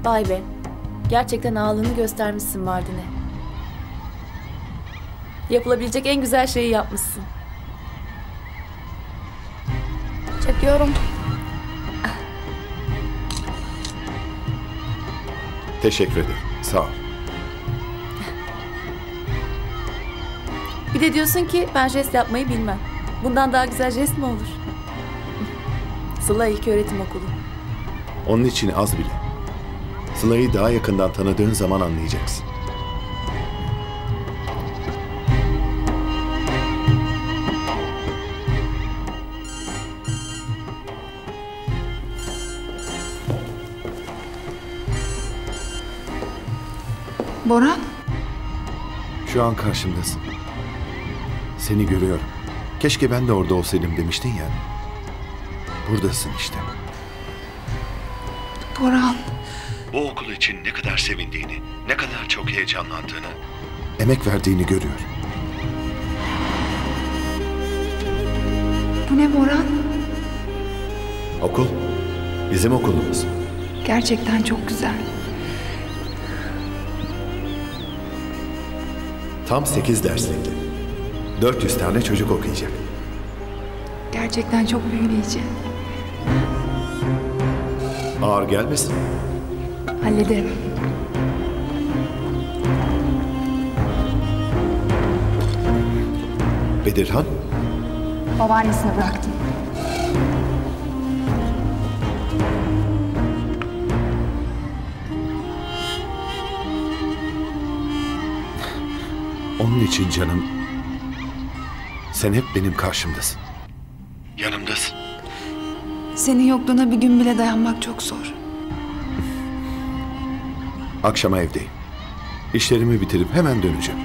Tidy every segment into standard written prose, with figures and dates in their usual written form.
Vay be. Gerçekten ağırlığını göstermişsin Mardin'e. Yapılabilecek en güzel şeyi yapmışsın. Çekiyorum. Teşekkür ederim. Sağ ol. Bir de diyorsun ki ben jest yapmayı bilmem. Bundan daha güzel jest mi olur? Sıla İlköğretim Okulu. Onun için az bile. Sıla'yı daha yakından tanıdığın zaman anlayacaksın. Boran? Şu an karşımdasın. Seni görüyorum. Keşke ben de orada olsaydım demiştin ya. Buradasın işte. Boran. Bu okul için ne kadar sevindiğini, ne kadar çok heyecanlandığını, emek verdiğini görüyorum. Bu ne Boran? Okul, bizim okulumuz. Gerçekten çok güzel. Tam 8 derslikli. 400 tane çocuk okuyacak. Gerçekten çok büyüleyici. Ağır gelmesin. Hallederim. Bedirhan, Babaannesine bıraktım. onun için canım, sen hep benim karşımdasın. Yanımdasın. Senin yokluğuna bir gün bile dayanmak çok zor. Akşama evdeyim. İşlerimi bitirip hemen döneceğim.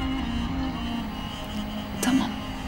Tamam.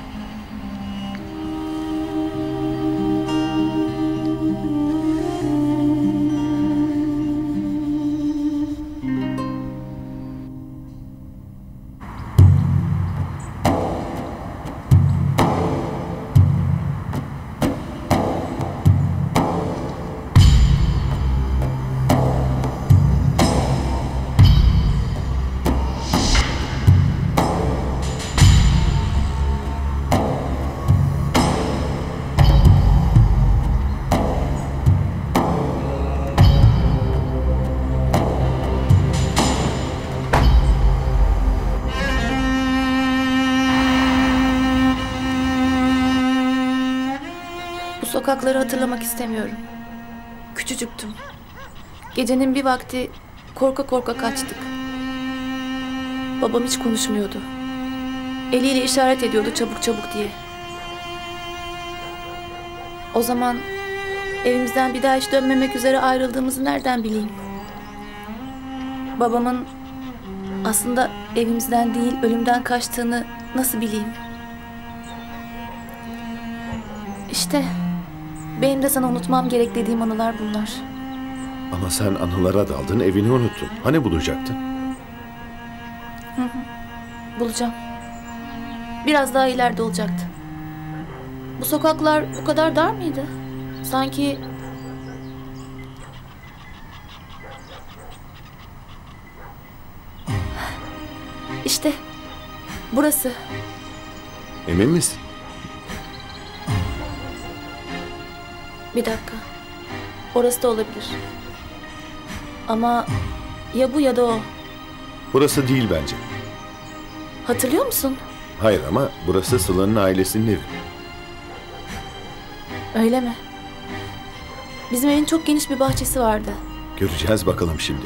Sokakları hatırlamak istemiyorum. Küçücüktüm. Gecenin bir vakti korka korka kaçtık. Babam hiç konuşmuyordu. Eliyle işaret ediyordu çabuk çabuk diye. O zaman evimizden bir daha hiç dönmemek üzere ayrıldığımızı nereden bileyim? Babamın aslında evimizden değil ölümden kaçtığını nasıl bileyim? İşte benim de sana unutmam gerek dediğim anılar bunlar. Ama sen anılara daldın, evini unuttun. Hani bulacaktın? Bulacağım. Biraz daha ileride olacaktı. Bu sokaklar bu kadar dar mıydı? Sanki... İşte burası. Emin misin? Bir dakika. Orası da olabilir. Ama ya bu ya da o. Burası değil bence. Hatırlıyor musun? Hayır ama burası Sıla'nın ailesinin evi. Öyle mi? Bizim evin çok geniş bir bahçesi vardı. Göreceğiz bakalım şimdi.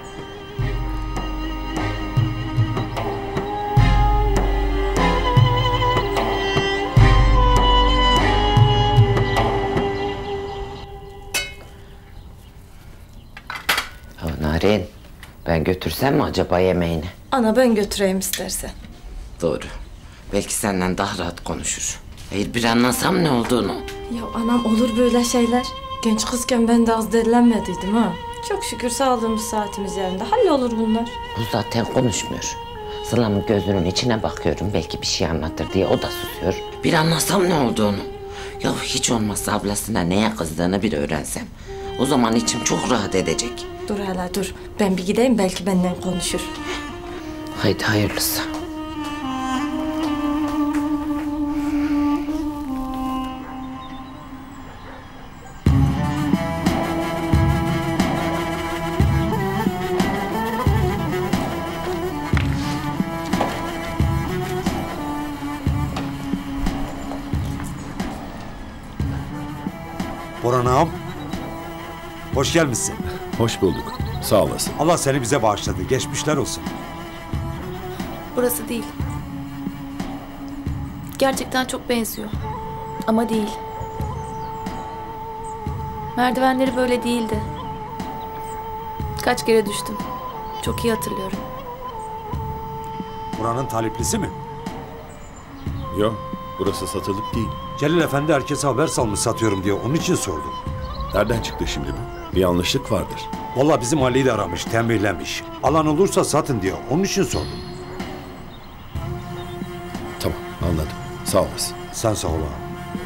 Narin, ben götürsem mi acaba yemeğini? Ana ben götüreyim istersen. Doğru. Belki senden daha rahat konuşur. Hayır bir anlasam ne olduğunu. Ya anam olur böyle şeyler. Genç kızken ben de az delilenmediydim ha. Çok şükür sağlığımız saatimiz yerinde. Hallolur bunlar. Bu zaten konuşmuyor. Sıla'nın gözünün içine bakıyorum belki bir şey anlatır diye o da susuyor. Bir anlasam ne olduğunu. Ya hiç olmazsa ablasına neye kızdığını bir öğrensem. O zaman içim çok rahat edecek. Dur hele dur. Ben bir gideyim belki benden konuşur. Haydi hayırlısı. Orhan ağam, hoş gelmişsin. Hoş bulduk. Sağ olasın. Allah seni bize bağışladı. Geçmişler olsun. Burası değil. Gerçekten çok benziyor. Ama değil. Merdivenleri böyle değildi. Kaç kere düştüm. Çok iyi hatırlıyorum. Buranın taliplisi mi? Yok, burası satılık değil. Celil Efendi herkese haber salmış satıyorum diye onun için sordum. Nereden çıktı şimdi bu? Bir yanlışlık vardır. Vallahi bizim Ali'yi de aramış, tembihlemiş. Alan olursa satın diye onun için sordum. Tamam, anladım. Sağ olasın. Sen sağ ol ağam.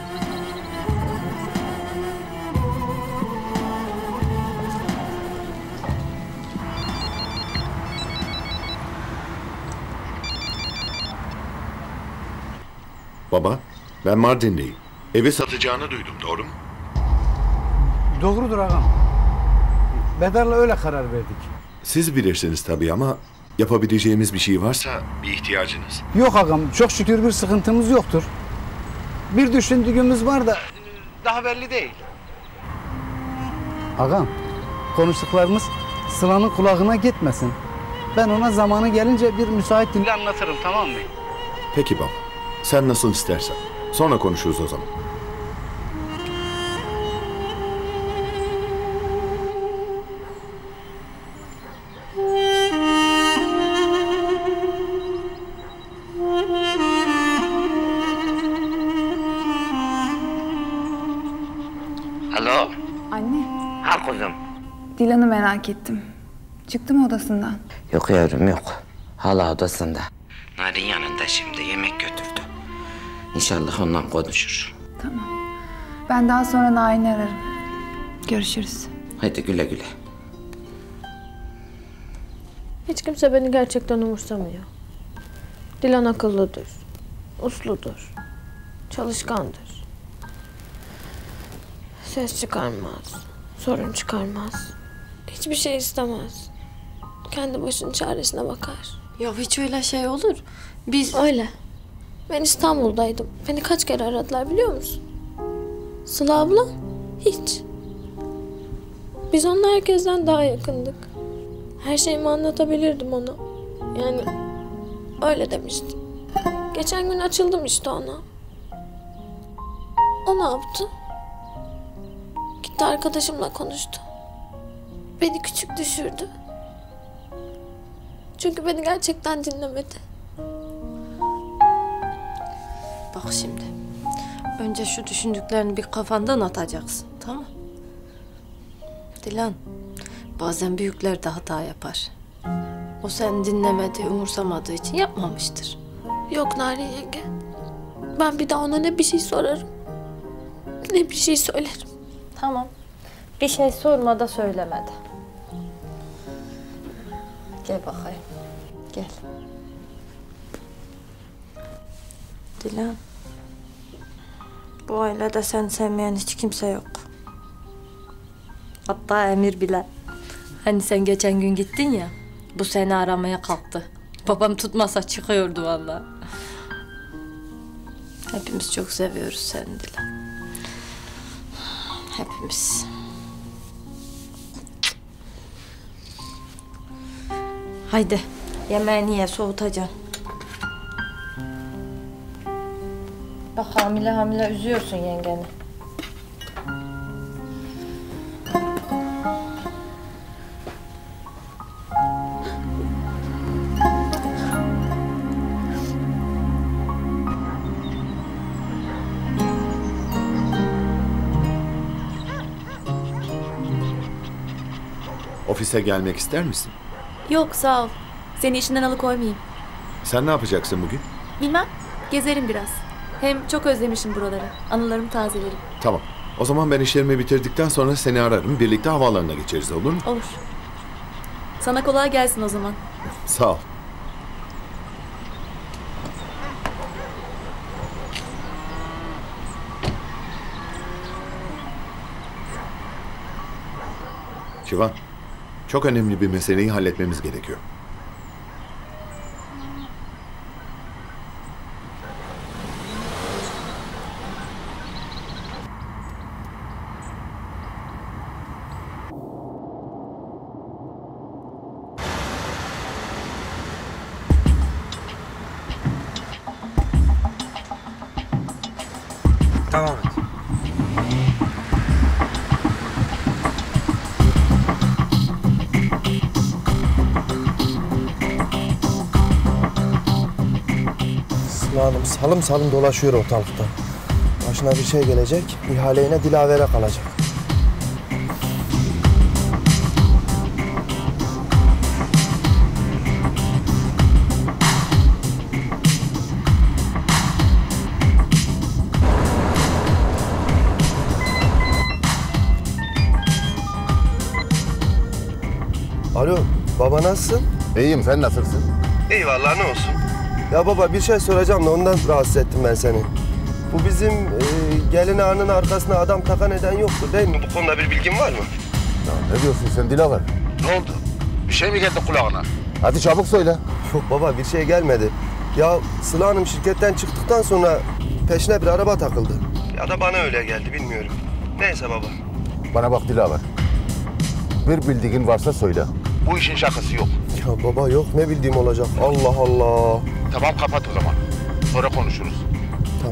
Baba, ben Mardin'deyim. Evi satacağını duydum, doğru mu? Doğrudur ağam. Bedar'la öyle karar verdik. Siz bilirsiniz tabii ama yapabileceğimiz bir şey varsa bir ihtiyacınız. Yok ağam, çok şükür bir sıkıntımız yoktur. Bir düşündüğümüz var da daha belli değil. Ağam, konuştuklarımız Sıla'nın kulağına gitmesin. Ben ona zamanı gelince bir müsait dille anlatırım, tamam mı? Peki baba, sen nasıl istersen. Sonra konuşuruz o zaman. Alo. Anne, Ha kuzum. Dilan'ı merak ettim. Çıktı mı odasından? Yok yavrum yok. Hala odasında. Narin yanında şimdi yemek götürdü. İnşallah ondan konuşur. Tamam. Ben daha sonra Narin'i ararım. Görüşürüz. Haydi güle güle. Hiç kimse beni gerçekten umursamıyor. Dilan akıllıdır. Usludur. Çalışkandır. Ses çıkarmaz. Sorun çıkarmaz. Hiçbir şey istemez. Kendi başının çaresine bakar. Ya hiç öyle şey olur. Biz Öyle. Ben İstanbul'daydım. Beni kaç kere aradılar biliyor musun? Sıla abla hiç. Biz onunla herkesten daha yakındık. Her şeyimi anlatabilirdim ona. Yani öyle demişti. Geçen gün açıldım işte ona. O ne yaptı? Gitti arkadaşımla konuştu. Beni küçük düşürdü. Çünkü beni gerçekten dinlemedi. bak şimdi. Önce şu düşündüklerini bir kafandan atacaksın. Tamam? Dilan, bazen büyükler de hata yapar. O seni dinlemediği, umursamadığı için yapmamıştır. Yok Narin yenge. Ben bir daha ona ne bir şey sorarım, ne bir şey söylerim. Tamam. Bir şey sorma da söylemedi. Gel bakayım. Gel. Dilan. Bu ailede sen sevmeyen hiç kimse yok. Hatta Emir bile. Hani sen geçen gün gittin ya. Bu seni aramaya kalktı. Babam tutmasa çıkıyordu vallahi. Hepimiz çok seviyoruz seni Dilan. Hepimiz. Haydi yemeğini ye, soğutacaksın. Bak hamile hamile üzüyorsun yengeni. Ofise gelmek ister misin? Yok sağ ol. Seni işinden alıkoymayayım. Sen ne yapacaksın bugün? Bilmem. Gezerim biraz. Hem çok özlemişim buraları. Anılarımı tazelerim. Tamam, O zaman ben işlerimi bitirdikten sonra seni ararım. Birlikte havaalanına geçeriz, olur mu? Olur. Sana kolay gelsin o zaman. Sağ ol. Şivan, çok önemli bir meseleyi halletmemiz gerekiyor. Tamam et. Sıla Hanım salım salım dolaşıyor ortalıkta. Başına bir şey gelecek, ihaleyle Dilaver'e kalacak. Alo, baba nasılsın? İyiyim, sen nasılsın? İyi vallahi ne olsun. Ya baba bir şey soracağım da ondan rahatsız ettim ben seni. Bu bizim gelin ağanın arkasına adam takan eden yoktur değil mi? Bu konuda bir bilgin var mı? Ya ne diyorsun sen Dilaver? Ne oldu? Bir şey mi geldi kulağına? Hadi çabuk söyle. Yok baba bir şey gelmedi. Ya Sıla Hanım şirketten çıktıktan sonra peşine bir araba takıldı. Ya da bana öyle geldi bilmiyorum. Neyse baba. Bana bak Dilaver. Bir bildiğin varsa söyle. Bu işin şakası yok. Ya baba yok ne bildiğim olacak. Allah Allah. Tamam kapat o zaman. Sonra konuşuruz. Tamam.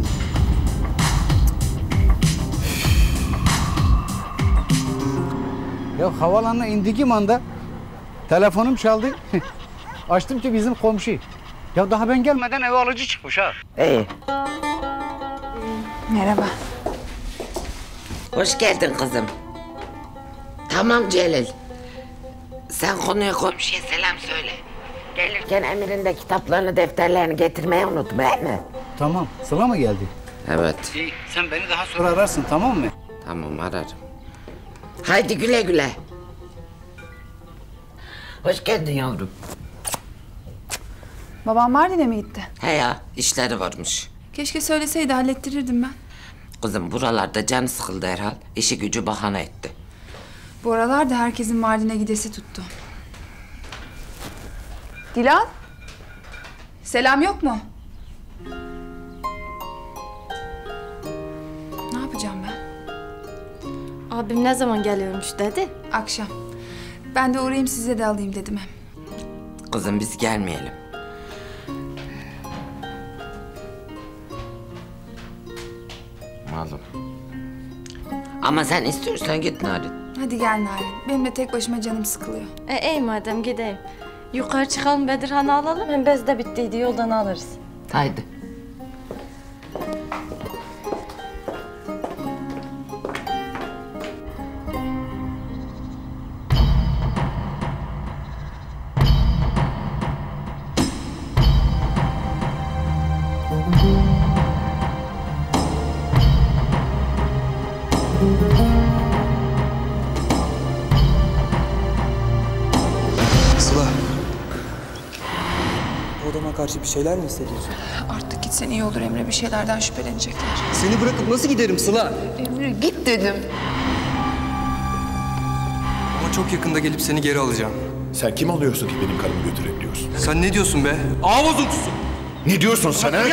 Ya havalanına indiğim anda telefonum çaldı. Açtım ki bizim komşu. Ya daha ben gelmeden eve alıcı çıkmış ha. İyi. Merhaba. Hoş geldin kızım. Tamam Celil. Sen konuya komşuya selam söyle. Gelirken Emir'in de kitaplarını, defterlerini getirmeyi unutma, değil mi? Tamam. Sıla mı geldi? Evet. İyi. Sen beni daha sonra ararsın tamam mı? Tamam, ararım. Haydi güle güle. Hoş geldin yavrum. Babam Mardin'e mi gitti? He ya, işleri varmış. Keşke söyleseydi hallettirirdim ben. Kızım buralarda canı sıkıldı herhal. İşi gücü bahane etti. Bu aralar da herkesin Mardin'e gidesi tuttu. Dilan? Selam yok mu? Ne yapacağım ben? Abim ne zaman geliyormuş dedi. Akşam. Ben de uğrayayım size de alayım dedim hem. Kızım biz gelmeyelim. Malum. Ama sen istiyorsan git Narin. Hadi gel Narin. Benim de tek başıma canım sıkılıyor. İyi madem gideyim. Yukarı çıkalım Bedirhan'ı alalım. Hem bez de bittiydi yoldan alırız. Haydi. Sıla. Bu adama karşı bir şeyler mi hissediyorsun? Artık gitsen iyi olur Emre. Bir şeylerden şüphelenecekler. Seni bırakıp nasıl giderim Sıla? Emre git dedim. Ama çok yakında gelip seni geri alacağım. Sen kim alıyorsun ki benim karımı götürebiliyorsun? Sen ne diyorsun be? Ağa bozuntusu. Ne diyorsun sen ha?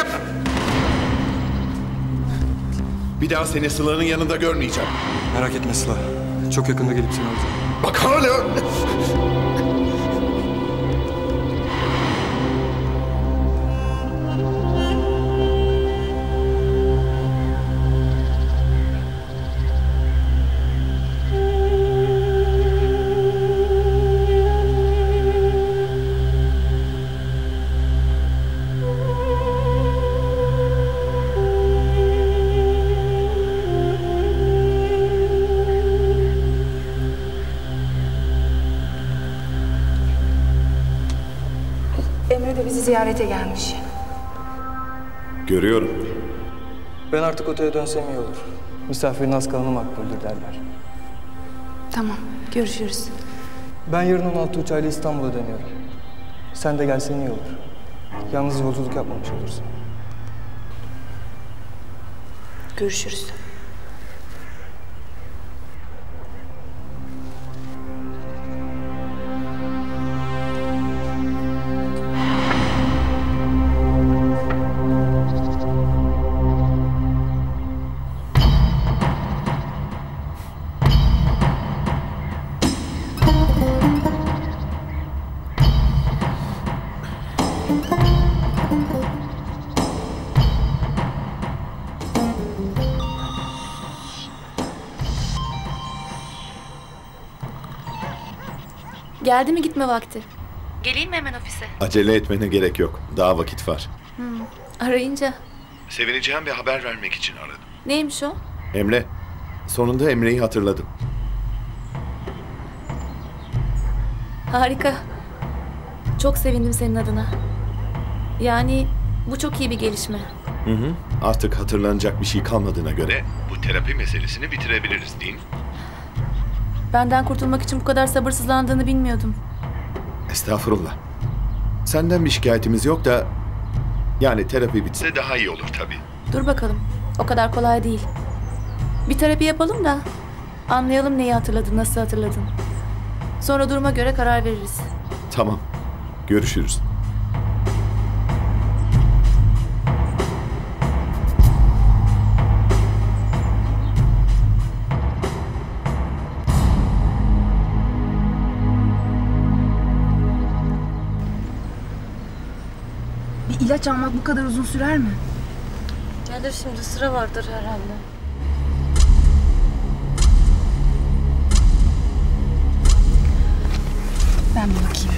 Bir daha seni Sıla'nın yanında görmeyeceğim. Merak etme Sıla. Çok yakında gelip seni alacağım. Bak hala... Emre de bizi ziyarete gelmiş. Görüyorum. Ben artık otele dönsem iyi olur. Misafirin az kalanı makbuldür derler. Tamam, görüşürüz. Ben yarın 16 uçağıyla İstanbul'a dönüyorum. Sen de gelsen iyi olur. Yalnız yolculuk yapmamış olursun. Görüşürüz. Geldi mi gitme vakti? Geleyim mi hemen ofise? Acele etmene gerek yok. Daha vakit var. Arayınca. Sevineceğim bir haber vermek için aradım. Neymiş o? Emre. Sonunda Emre'yi hatırladım. Harika. Çok sevindim senin adına. Yani bu çok iyi bir gelişme. Artık hatırlanacak bir şey kalmadığına göre bu terapi meselesini bitirebiliriz değil mi? Benden kurtulmak için bu kadar sabırsızlandığını bilmiyordum. Estağfurullah. Senden bir şikayetimiz yok da... Yani terapi bitse daha iyi olur tabii. Dur bakalım. O kadar kolay değil. Bir terapi yapalım da anlayalım neyi hatırladın, nasıl hatırladın. Sonra duruma göre karar veririz. Tamam. Görüşürüz. Bir ilaç almak bu kadar uzun sürer mi? Gelir şimdi, sıra vardır herhalde. Ben bir bakayım.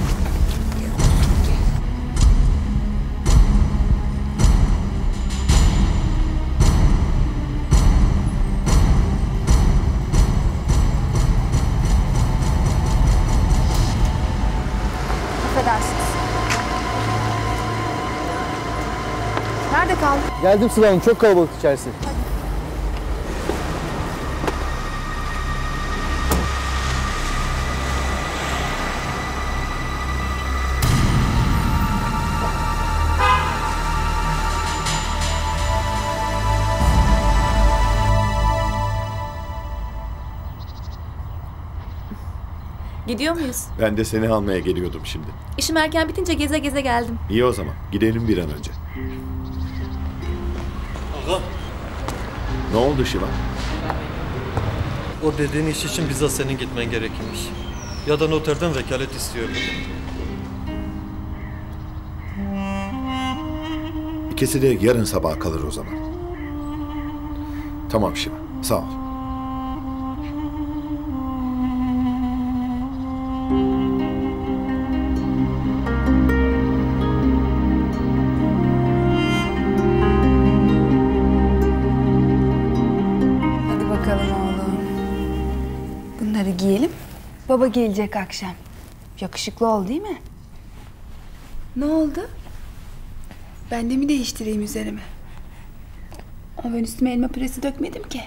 Affedersiniz. Nerede kaldın? Geldim Sıla Hanım, çok kalabalık içerisi. Gidiyor muyuz? Ben de seni almaya geliyordum şimdi. İşim erken bitince geze geze geldim. İyi o zaman. Gidelim bir an önce. Aga, Ne oldu Şivan? o dediğin iş için bizzat senin gitmen gerekirmiş. Ya da noterden vekalet istiyordu. İkisi de yarın sabaha kalır o zaman. Tamam Şivan. Sağ ol. Hadi bakalım oğlum. Bunları giyelim. Baba gelecek akşam. Yakışıklı ol değil mi? Ne oldu? Ben de mi değiştireyim üzerime? Ama ben üstüme elma püresi dökmedim ki.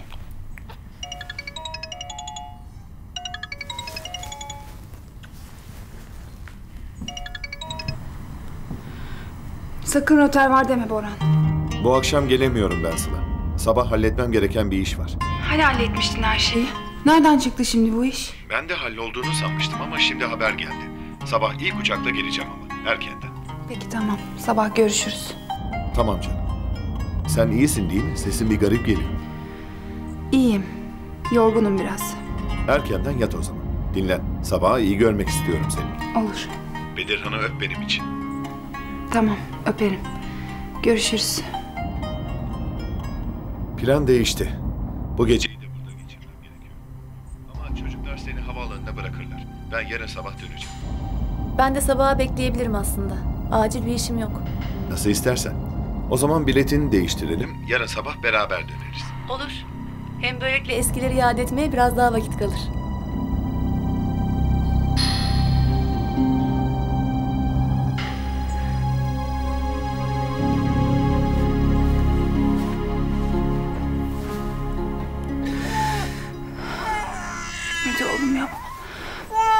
Sakın noter var deme Boran. Bu akşam gelemiyorum ben Sıla. Sabah halletmem gereken bir iş var. Hani halletmiştin her şeyi? Nereden çıktı şimdi bu iş? Ben de hallolduğunu sanmıştım ama şimdi haber geldi. Sabah ilk uçakla geleceğim ama erkenden. Peki tamam. Sabah görüşürüz. Tamam canım. Sen iyisin değil mi? Sesin bir garip geliyor. İyiyim. Yorgunum biraz. Erkenden yat o zaman. Dinlen. Sabaha iyi görmek istiyorum seni. Olur. Bedirhan'ı öp benim için. Tamam. Öperim. Görüşürüz. Plan değişti. Bu geceyi de burada geçirmem gerekiyor. Ama çocuklar seni havaalanına bırakırlar. Ben yarın sabah döneceğim. Ben de sabaha bekleyebilirim aslında. Acil bir işim yok. Nasıl istersen. O zaman biletini değiştirelim. Yarın sabah beraber döneriz. Olur. Hem böylelikle eskileri yad etmeye biraz daha vakit kalır.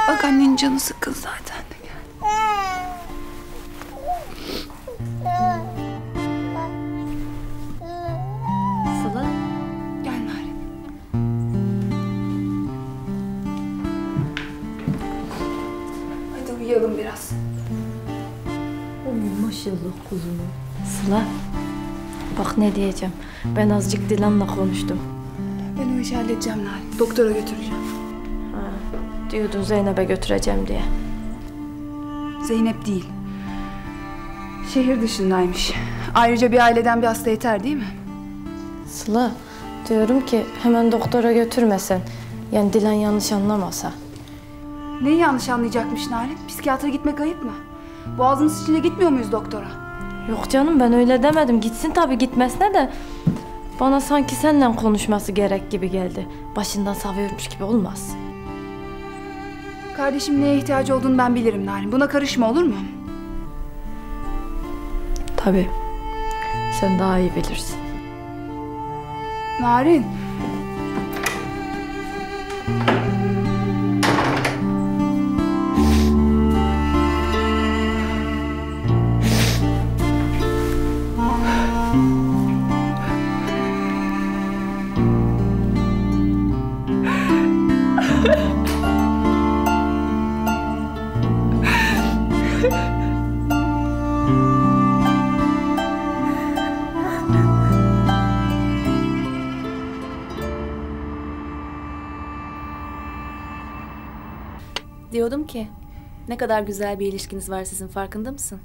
Bak annenin canı sıkkın zaten. Sıla. Gel Narin. Hadi uyuyalım biraz. Maşallah kuzum. Sıla. Bak ne diyeceğim. Ben azıcık Dilan'la konuştum. Ben o işi halledeceğim Narin. Doktora götüreceğim. Diyordun Zeynep'e götüreceğim diye. Zeynep değil. Şehir dışındaymış. Ayrıca bir aileden bir hasta yeter değil mi? Sıla, diyorum ki hemen doktora götürmesen. Yani Dilan yanlış anlamasa. Neyi yanlış anlayacakmış Narin? Psikiyatra gitmek ayıp mı? Boğazımız içine gitmiyor muyuz doktora? Yok canım ben öyle demedim. Gitsin tabii gitmesine de. Bana sanki seninle konuşması gerek gibi geldi. Başından savuyormuş gibi olmaz. Kardeşim neye ihtiyacı olduğunu ben bilirim Narin. Buna karışma olur mu? Tabii. Sen daha iyi bilirsin. Narin. Diyordum ki ne kadar güzel bir ilişkiniz var sizin, farkında mısın?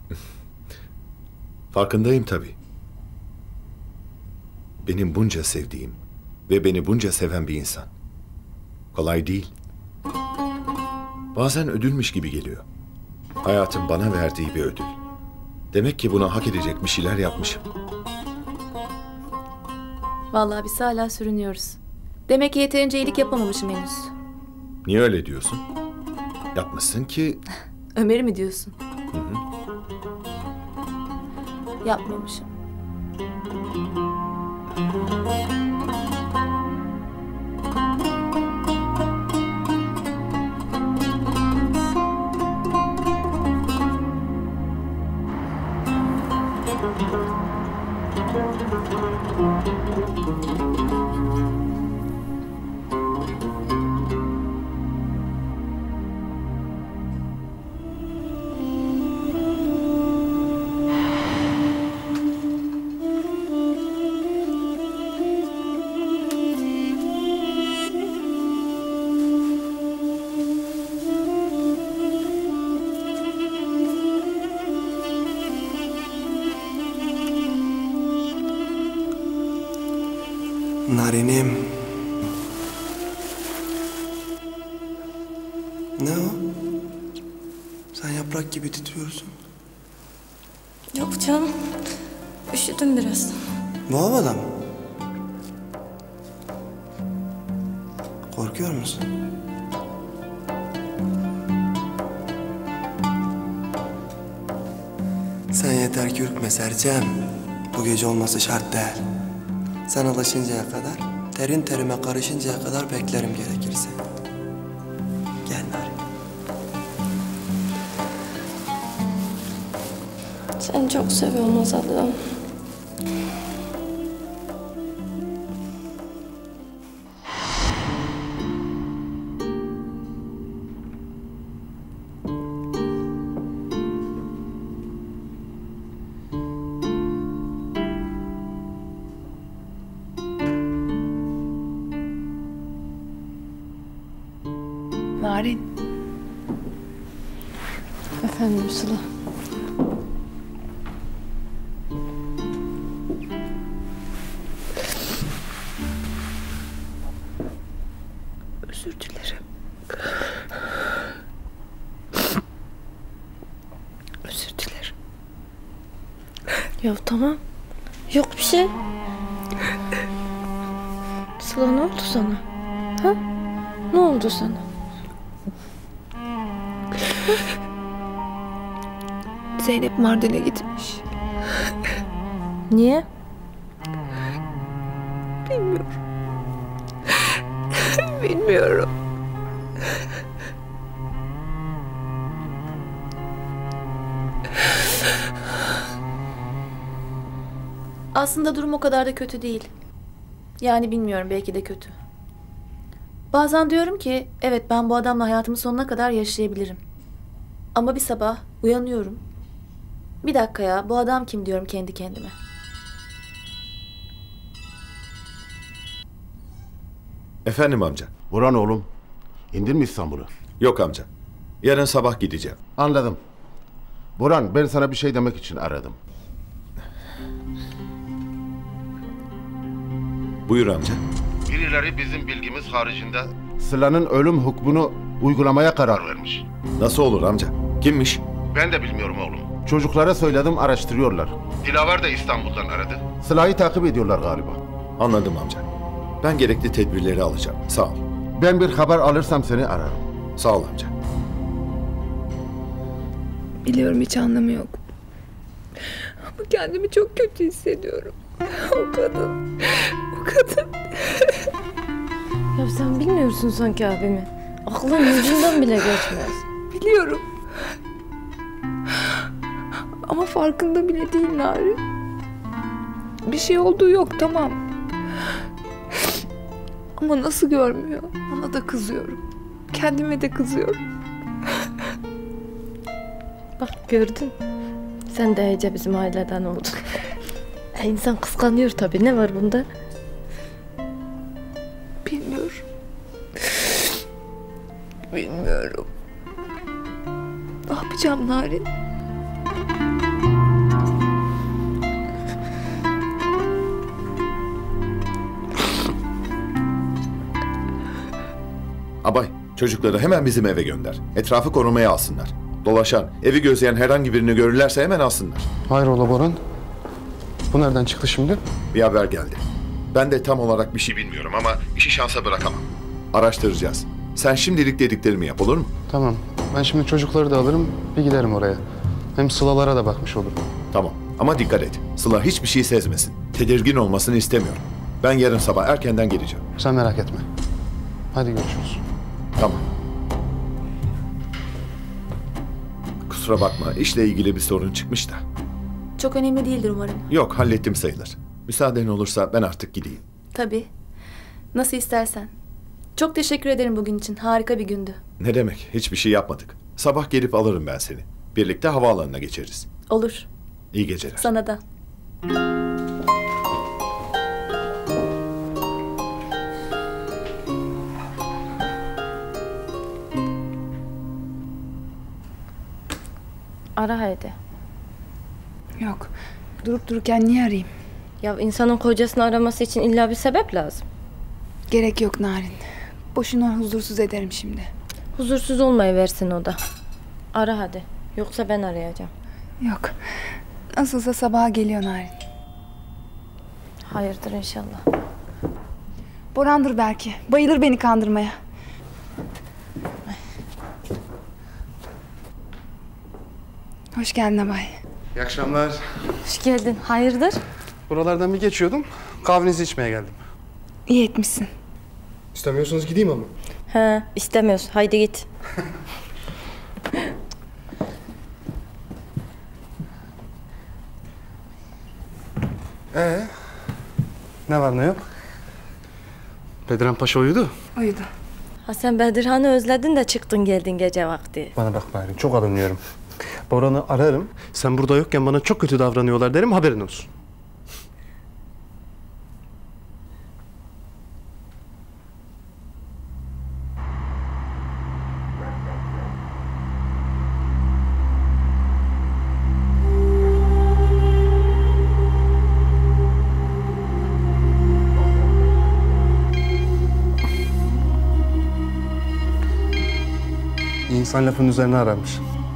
Farkındayım tabii. Benim bunca sevdiğim ve beni bunca seven bir insan. Kolay değil. Bazen ödülmüş gibi geliyor. Hayatın bana verdiği bir ödül. Demek ki buna hak edecek bir şeyler yapmışım. Vallahi biz hala sürünüyoruz. Demek ki yeterince iyilik yapamamışım henüz. Niye öyle diyorsun? Yapmışsın ki... Ömer'i mi diyorsun? Hı hı. Yapmamışım. Narinim. Ne o? Sen yaprak gibi titriyorsun. Yok canım. Üşüdüm biraz. Bu havada mı? Korkuyor musun? Sen yeter ki ürkme Sercem. Bu gece olması şart değil. Sen alışıncaya kadar, terin terime karışıncaya kadar beklerim gerekirse. Gel Narin. Seni çok seviyorum Azad'ım. Narin. Efendim Sıla. Özür dilerim. Özür dilerim. Ya tamam. Yok bir şey. Sıla ne oldu sana? Ha? Ne oldu sana? Zeynep Mardin'e gitmiş. Niye? Bilmiyorum. Bilmiyorum. Aslında durum o kadar da kötü değil. Yani bilmiyorum, belki de kötü. Bazen diyorum ki evet, ben bu adamla hayatımın sonuna kadar yaşayabilirim. Ama bir sabah uyanıyorum. Bir dakika ya, bu adam kim diyorum kendi kendime. Efendim amca. Burhan oğlum, indin mi İstanbul'a? Yok amca. Yarın sabah gideceğim. Anladım. Burhan, ben sana bir şey demek için aradım. Buyur amca. Birileri bizim bilgimiz haricinde Sıla'nın ölüm hukmunu uygulamaya karar vermiş. Nasıl olur amca? Kimmiş? Ben de bilmiyorum oğlum. Çocuklara söyledim, araştırıyorlar. Dilaver de İstanbul'dan aradı. Sıla'yı takip ediyorlar galiba. Anladım amca. Ben gerekli tedbirleri alacağım. Sağ ol. Ben bir haber alırsam seni ararım. Sağ ol amca. Biliyorum hiç anlamı yok. Ama kendimi çok kötü hissediyorum. O kadın. O kadın. Ya sen bilmiyorsun sanki abimi. Aklın yüzünden bile geçmez. Biliyorum. Ama farkında bile değil Narin. Bir şey olduğu yok, tamam. Ama nasıl görmüyor? Ona da kızıyorum. Kendime de kızıyorum. Bak gördün. Sen de iyice bizim aileden oldun. İnsan kıskanıyor tabii. Ne var bunda? Bilmiyorum. Bilmiyorum. Ne yapacağım Narin? Abay, çocukları hemen bizim eve gönder. Etrafı korumaya alsınlar. Dolaşan, evi gözleyen herhangi birini görürlerse hemen alsınlar. Hayrola Boran? Bu nereden çıktı şimdi? Bir haber geldi. Ben de tam olarak bir şey bilmiyorum ama işi şansa bırakamam. Araştıracağız. Sen şimdilik dediklerimi yap, olur mu? Tamam. Ben şimdi çocukları da alırım, bir giderim oraya. Hem Sıla'lara da bakmış olurum. Tamam ama dikkat et. Sıla hiçbir şey sezmesin. Tedirgin olmasını istemiyorum. Ben yarın sabah erkenden geleceğim. Sen merak etme. Hadi görüşürüz. Tamam. Kusura bakma, işle ilgili bir sorun çıkmış da. Çok önemli değildir umarım. Yok, hallettim sayılır. Müsaaden olursa ben artık gideyim. Tabii. Nasıl istersen. Çok teşekkür ederim bugün için. Harika bir gündü. Ne demek? Hiçbir şey yapmadık. Sabah gelip alırım ben seni. Birlikte havaalanına geçeriz. Olur. İyi geceler. Sana da. Ara haydi. Yok. Durup dururken niye arayayım? Ya insanın kocasını araması için illa bir sebep lazım. Gerek yok Narin. Boşuna huzursuz ederim şimdi. Huzursuz olmayıversin o da. Ara hadi. Yoksa ben arayacağım. Yok. Nasılsa sabaha geliyor Narin. Hayırdır inşallah. Boran'dır belki. Bayılır beni kandırmaya. Hoş geldin abay. İyi akşamlar. Hoş geldin. Hayırdır? Buralardan bir geçiyordum. Kahvenizi içmeye geldim. İyi etmişsin. İstemiyorsanız gideyim ama. He, istemiyoruz. Haydi git. Ne var ne yok? Bedran Paşa uyudu. Uyudu. Ha sen Bedirhan'ı özledin de çıktın geldin gece vakti. Bana bak Narin, çok alınıyorum. Boran'ı ararım. Sen burada yokken bana çok kötü davranıyorlar derim, haberin olsun. İnsan lafın üzerine ararmış.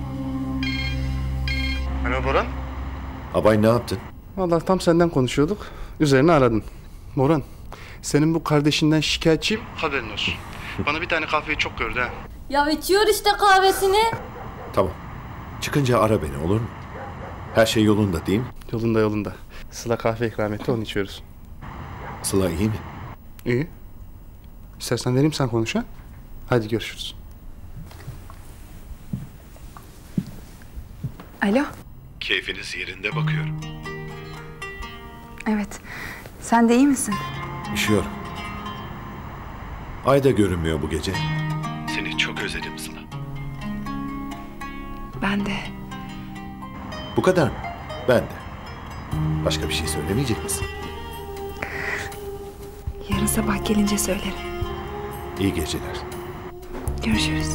Alo Boran? Abay ne yaptın? Vallahi tam senden konuşuyorduk. Üzerine aradın. Boran, senin bu kardeşinden şikayetçiyim, haberin olsun. Bana bir tane kahveyi çok gördü ha. Ya içiyor işte kahvesini. Tamam. Çıkınca ara beni, olur mu? Her şey yolunda değil mi? Yolunda yolunda. Sıla kahve ikram etti, onu içiyoruz. Sıla iyi mi? İyi. İstersen vereyim, sen konuş ha. Hadi görüşürüz. Alo. Keyfiniz yerinde bakıyorum. Evet. Sen de iyi misin? Üşüyorum. Ay da görünmüyor bu gece. Seni çok özledim Sıla. Ben de. Bu kadar mı? Ben de. Başka bir şey söylemeyecek misin? Yarın sabah gelince söylerim. İyi geceler. Görüşürüz.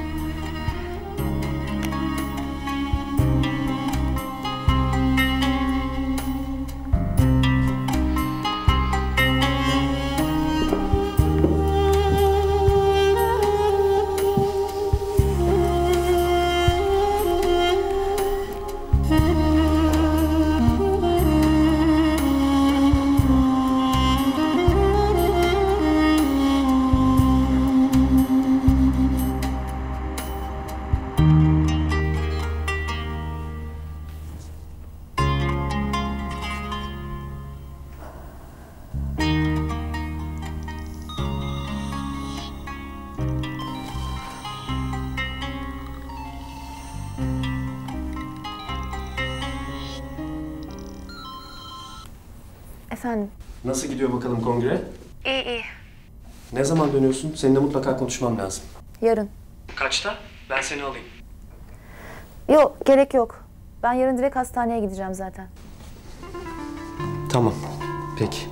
Efendim? Nasıl gidiyor bakalım kongre? İyi iyi. Ne zaman dönüyorsun? Seninle mutlaka konuşmam lazım. Yarın. Kaçta? Ben seni alayım. Yok gerek yok. Ben yarın direkt hastaneye gideceğim zaten. Tamam. Peki.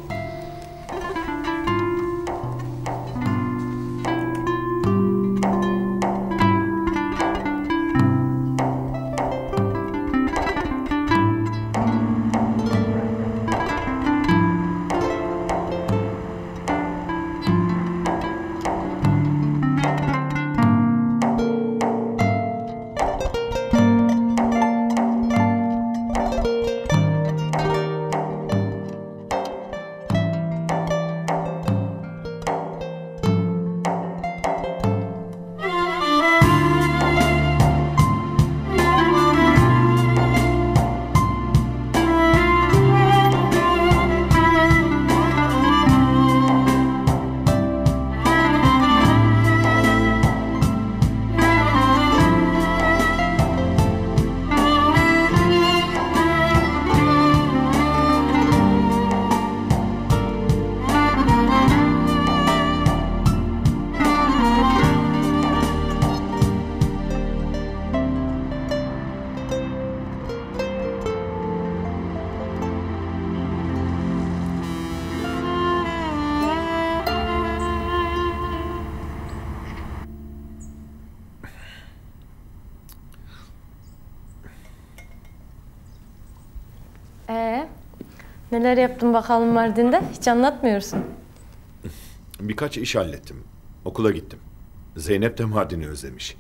Neler yaptın bakalım Mardin'de? Hiç anlatmıyorsun. Birkaç iş hallettim. Okula gittim. Zeynep de Mardin'i özlemiş.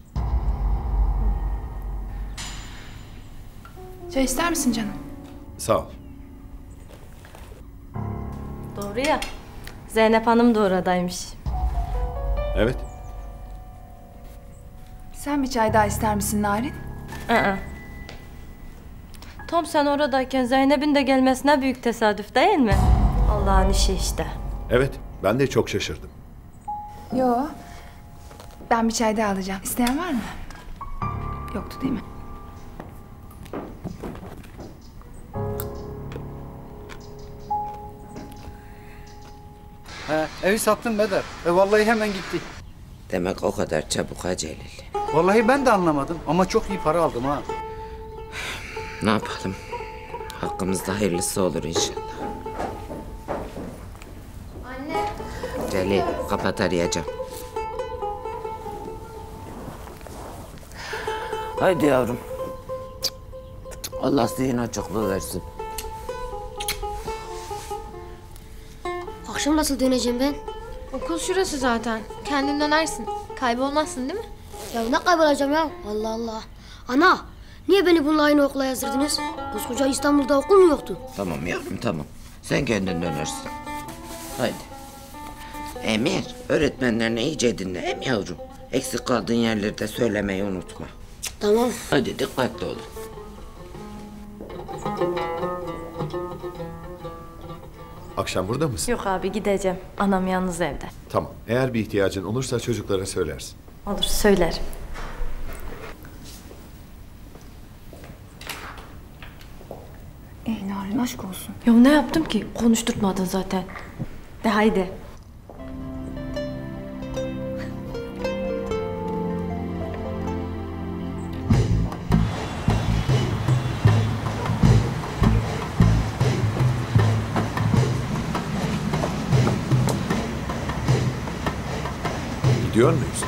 Çay ister misin canım? Sağ ol. Doğru ya. Zeynep Hanım da oradaymış. Evet. Sen bir çay daha ister misin Narin? Tom sen oradayken Zeynep'in de gelmesine büyük tesadüf değil mi? Allah'ın işi işte. Evet, ben de çok şaşırdım. Yo. Ben bir çay daha alacağım. İsteyen var mı? Yoktu değil mi? Evi sattım Bedar. Vallahi hemen gitti. Demek o kadar çabuk ha Celil. Vallahi ben de anlamadım ama çok iyi para aldım ha. Ne yapalım? Hakkımızda hayırlısı olur inşallah. Anne. Celil kapat, arayacağım. Haydi yavrum. Allah zihin açıklığı versin. Akşam nasıl döneceğim ben? Okul şurası zaten. Kendin dönersin. Kaybolmazsın değil mi? Ya ne kaybolacağım ya? Allah Allah. Ana, niye beni bununla aynı okula yazdırdınız? Koskoca İstanbul'da okul mu yoktu? Tamam yavrum tamam. Sen kendin dönersin. Haydi. Emir, öğretmenlerine iyice dinle hem yavrum. Eksik kaldığın yerleri de söylemeyi unutma. Tamam. Hadi dikkatli olun. Akşam burada mısın? Yok abi gideceğim. Anam yalnız evde. Tamam. Eğer bir ihtiyacın olursa çocuklara söylersin. Olur söylerim. Narin aşk olsun. Ya ne yaptım ki? Konuşturtmadın zaten. De haydi. Gidiyor muyuz?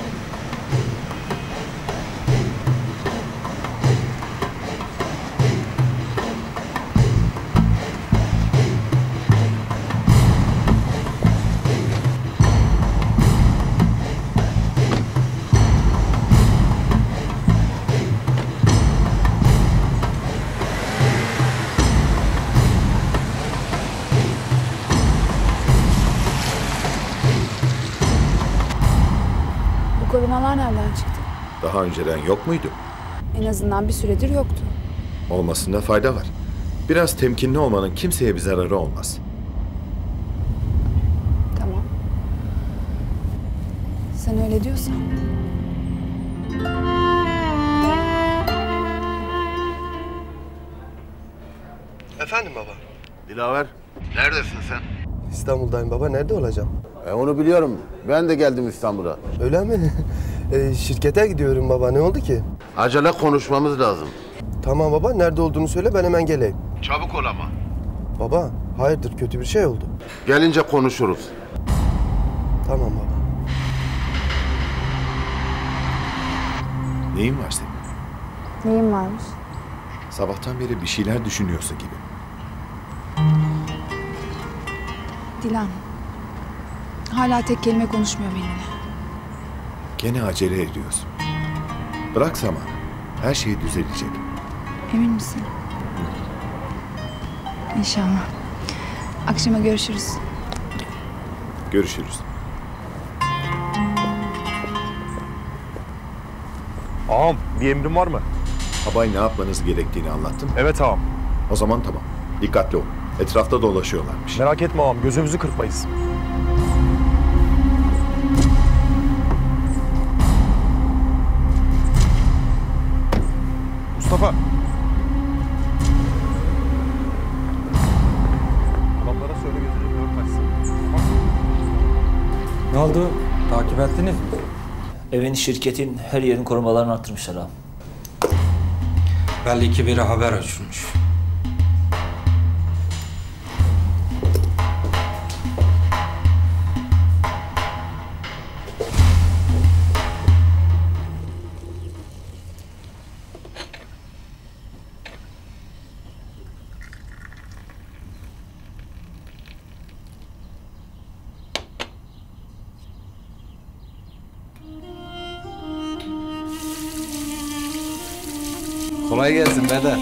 Bu korumalar nereden çıktı? Daha önceden yok muydu? En azından bir süredir yoktu. Olmasında fayda var. Biraz temkinli olmanın kimseye bir zararı olmaz. Tamam. Sen öyle diyorsan. Efendim baba. Dilaver, neredesin sen? İstanbul'dayım baba. Nerede olacağım? Onu biliyorum. Ben de geldim İstanbul'a. Öyle mi? Şirkete gidiyorum baba. Ne oldu ki? Acele konuşmamız lazım. Tamam baba. Nerede olduğunu söyle, ben hemen geleyim. Çabuk ol ama. Baba, hayırdır? Kötü bir şey oldu. Gelince konuşuruz. Tamam baba. Neyin var senin? Neyim varmış? Sabahtan beri bir şeyler düşünüyorsun gibi. Dilan. Hala tek kelime konuşmuyor benimle. Gene acele ediyorsun. Bırak zamanı. Her şey düzelecek. Emin misin? İnşallah. Akşama görüşürüz. Görüşürüz. Ağam, bir emrin var mı? Abay ne yapmanız gerektiğini anlattım. Evet ağam. O zaman tamam. Dikkatli ol. Etrafta dolaşıyorlarmış. Merak etme ağam, gözümüzü kırpmayız. Mustafa. Adamlara söyle gözünü örtmesin. Ne oldu? Takip ettiniz mi? Evin, şirketin her yerin korumalarını arttırmışlar ha. Belli ki biri haber uçurmuş. Kolay gelsin Bedar.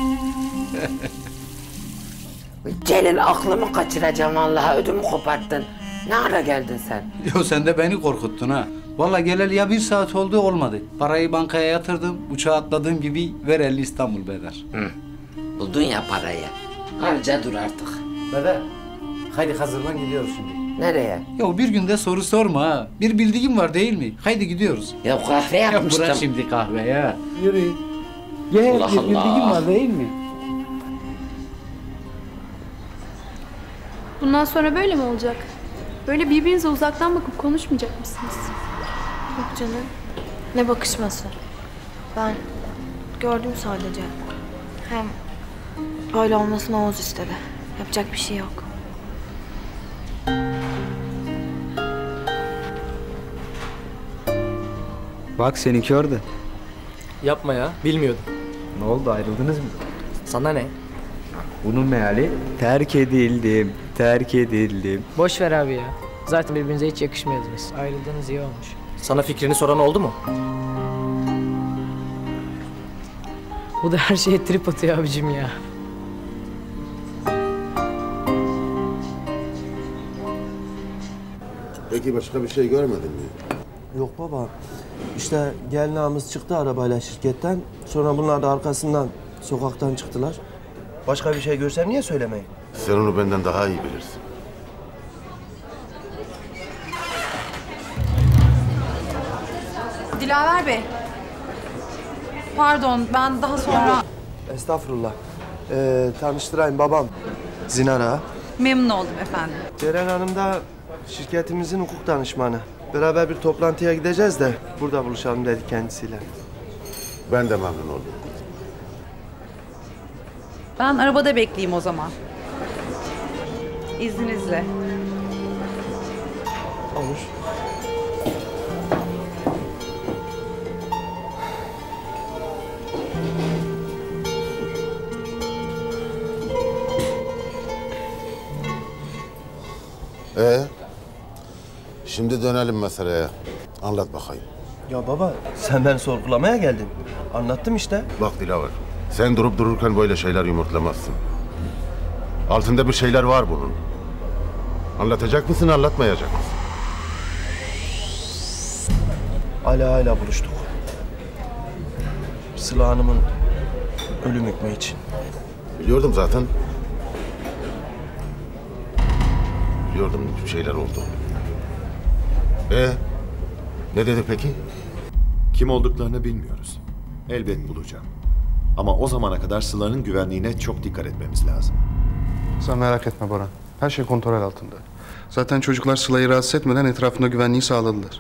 Celil aklımı kaçıracağım vallahi, ödümü koparttın. Ne ara geldin sen? Yo sen de beni korkuttun ha. Vallahi geleli ya 1 saat oldu olmadı. Parayı bankaya yatırdım, uçağa atladığım gibi ver 50 İstanbul Bedar. Hı. Buldun ya parayı. Harca dur artık. Bedar, haydi hazırlan gidiyoruz şimdi. Nereye? Ya bir günde soru sorma ha. Bir bildiğim var değil mi? Haydi gidiyoruz. Ya kahve yapmıştım. Ya bırak şimdi kahve ya. Yürü. Gel, Allah bir bildiğim Allah. var değil mi? Bundan sonra böyle mi olacak? Böyle birbirinize uzaktan bakıp konuşmayacak mısınız? Yok canım. Ne bakışması? Ben gördüm sadece. Hem böyle olmasını Oğuz istedi. Yapacak bir şey yok. Bak seninki orada. Yapma ya, bilmiyordum. Ne oldu, ayrıldınız mı? Sana ne? Bunun meali terk edildim, terk edildim. Boş ver abi ya. Zaten birbirinize hiç yakışmıyordunuz. Ayrıldığınız iyi olmuş. Sana fikrini soran oldu mu? Bu da her şeye trip atıyor abicim ya. Peki başka bir şey görmedin mi? Yok baba. İşte gelin ağamız çıktı arabayla şirketten. Sonra bunlar da arkasından sokaktan çıktılar. Başka bir şey görsem niye söylemeyim? Sen onu benden daha iyi bilirsin. Dilaver Bey. Pardon, ben daha sonra... Estağfurullah. Tanıştırayım babam. Zinar Ağa. Memnun oldum efendim. Ceren Hanım da şirketimizin hukuk danışmanı. Beraber bir toplantıya gideceğiz de burada buluşalım dedik kendisiyle. Ben de memnun oldum. Ben arabada bekleyeyim o zaman. İzninizle. Olur. Şimdi dönelim meseleye. Anlat bakayım. Ya baba sen beni sorgulamaya geldin. Anlattım işte. Bak Dilaver, sen durup dururken böyle şeyler yumurtlamazsın. Altında bir şeyler var bunun. Anlatacak mısın, anlatmayacak mısın? Ala buluştuk. Sıla Hanım'ın ölüm hükmü için. Biliyordum zaten. Biliyordum bir şeyler oldu. Ne dedi peki? Kim olduklarını bilmiyoruz. Elbet bulacağım. Ama o zamana kadar Sıla'nın güvenliğine çok dikkat etmemiz lazım. Sen merak etme Boran. Her şey kontrol altında. Zaten çocuklar Sıla'yı rahatsız etmeden etrafında güvenliği sağladılar.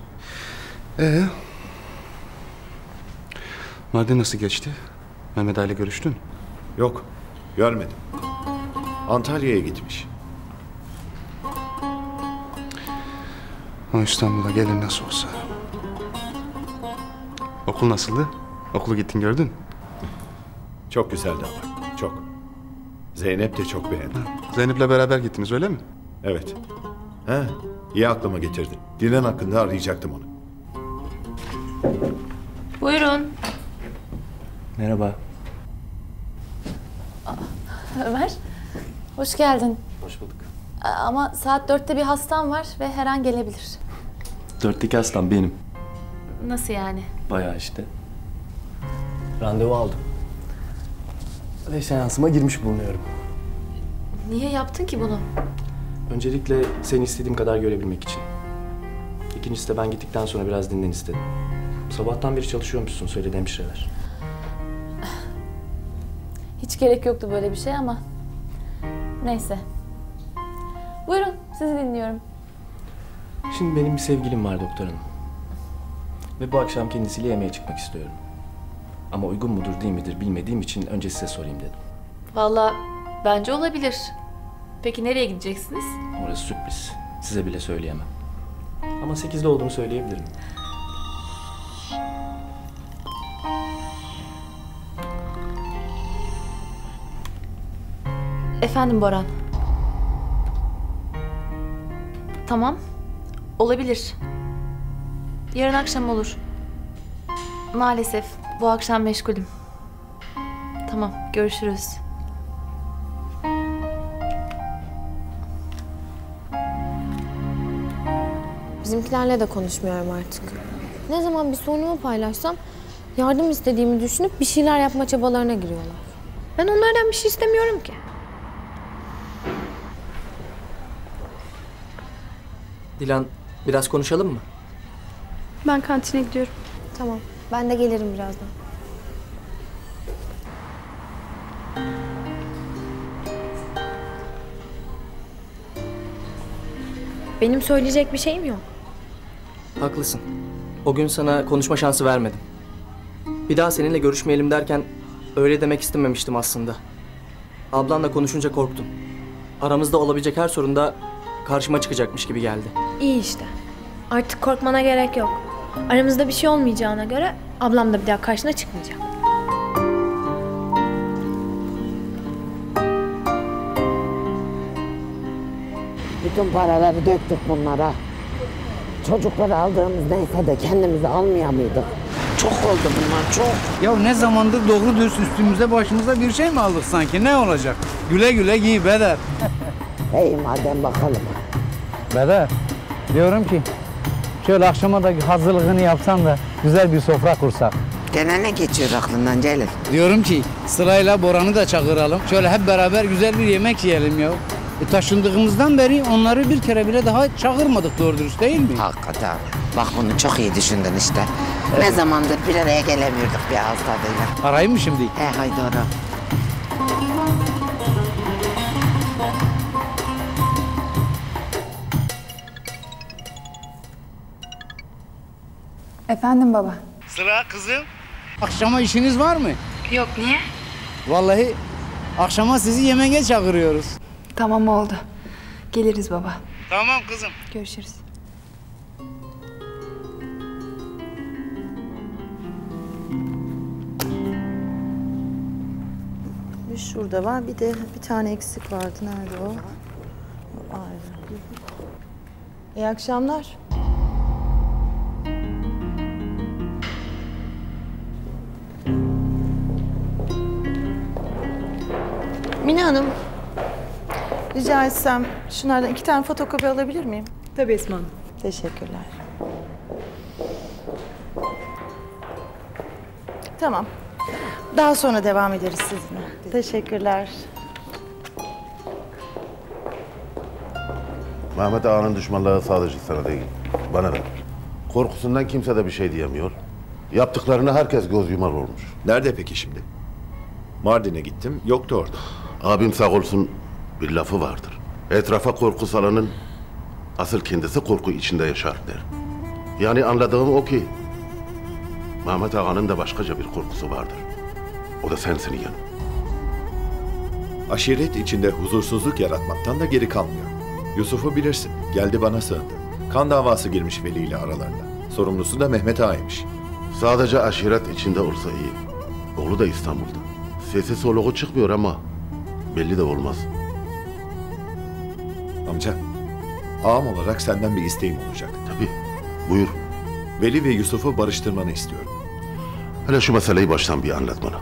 Mardin nasıl geçti? Mehmet Ali'yle görüştün? Yok, görmedim. Antalya'ya gitmiş. O İstanbul'a gelin nasıl olsa. Okul nasıldı? Okulu gittin gördün. Çok güzeldi ama, çok. Zeynep de çok beğendi. Zeynep'le beraber gittiniz öyle mi? Evet. İyi aklıma getirdin. Dilan hakkında arayacaktım onu. Buyurun. Merhaba. Ömer, hoş geldin. Hoş bulduk. Ama saat 4'te bir hastam var ve her an gelebilir. 4'teki hastam benim. Nasıl yani? Bayağı işte. Randevu aldım. Ve seansıma girmiş bulunuyorum. Niye yaptın ki bunu? Öncelikle seni istediğim kadar görebilmek için. İkincisi de ben gittikten sonra biraz dinlen istedim. Sabahtan beri çalışıyormuşsun söyledi hemşireler. Hiç gerek yoktu böyle bir şey ama... Neyse. Buyurun, sizi dinliyorum. Şimdi benim bir sevgilim var doktor hanım. Ve bu akşam kendisiyle yemeğe çıkmak istiyorum. Ama uygun mudur değil midir bilmediğim için önce size sorayım dedim. Vallahi bence olabilir. Peki nereye gideceksiniz? Orası sürpriz. Size bile söyleyemem. Ama 8'de olduğunu söyleyebilirim. Efendim Boran. Tamam. Olabilir. Yarın akşam olur. Maalesef bu akşam meşgulüm. Tamam, görüşürüz. Bizimkilerle de konuşmuyorum artık. Ne zaman bir sorunumu paylaşsam yardım istediğimi düşünüp bir şeyler yapma çabalarına giriyorlar. Ben onlardan bir şey istemiyorum ki. Dilan, biraz konuşalım mı? Ben kantine gidiyorum. Tamam, ben de gelirim birazdan. Benim söyleyecek bir şeyim yok. Haklısın. O gün sana konuşma şansı vermedim. Bir daha seninle görüşmeyelim derken öyle demek istememiştim aslında. Ablanla konuşunca korktum. Aramızda olabilecek her sorun da karşıma çıkacakmış gibi geldi. İyi işte. Artık korkmana gerek yok. Aramızda bir şey olmayacağına göre ablam da bir daha karşına çıkmayacak. Bütün paraları döktük bunlara. Çocukları aldığımız neyse de kendimizi almaya mıydık? Çok oldu bunlar, çok. Ya ne zamandır doğru düz üstümüze başımıza bir şey mi aldık sanki? Ne olacak? Güle güle giy Beder. Hey madem bakalım. Beder, diyorum ki şöyle akşama da hazırlığını yapsan da güzel bir sofra kursak. Gene ne geçiyor aklından Celil? Diyorum ki sırayla Boran'ı da çağıralım. Şöyle hep beraber güzel bir yemek yiyelim ya. Taşındığımızdan beri onları bir kere bile daha çağırmadık doğru dürüst değil mi? Hakikaten. Bak bunu çok iyi düşündün işte. Ne zamandır bir araya gelemiyorduk bir ağız tadıyla. Arayayım mı şimdi? Haydi ara. Efendim baba. Sıra kızım. Akşama işiniz var mı? Yok, niye? Vallahi akşama sizi yemeğe çağırıyoruz. Tamam oldu. Geliriz baba. Tamam kızım. Görüşürüz. Şurada var. Bir de bir tane eksik vardı. Nerede o? Ayrı. İyi akşamlar. Mine Hanım. Rica etsem şunlardan 2 tane fotokopi alabilir miyim? Tabii Esma Hanım. Teşekkürler. Tamam. Daha sonra devam ederiz sizinle. Teşekkürler. Mehmet Ağa'nın düşmanlığı sadece sana değil, bana da. Korkusundan kimse de bir şey diyemiyor. Yaptıklarına herkes göz yumar olmuş. Nerede peki şimdi? Mardin'e gittim, yoktu orada. Abim sağ olsun bir lafı vardır. Etrafa korku salanın asıl kendisi korku içinde yaşar der. Yani anladığım o ki Mehmet Ağa'nın da başkaca bir korkusu vardır. O da sensin yani. Aşiret içinde huzursuzluk yaratmaktan da geri kalmıyor. Yusuf'u bilirsin, geldi bana sığındı. Kan davası girmiş Veli ile aralarına. Sorumlusu da Mehmet Ağa'ymış. Sadece aşiret içinde olsa iyi. Oğlu da İstanbul'da. Sesi soluğu çıkmıyor ama belli de olmaz. Amca, ağam olarak senden bir isteğim olacak. Tabii, buyur. Veli ve Yusuf'u barıştırmanı istiyorum. Hele şu meseleyi baştan bir anlat bana.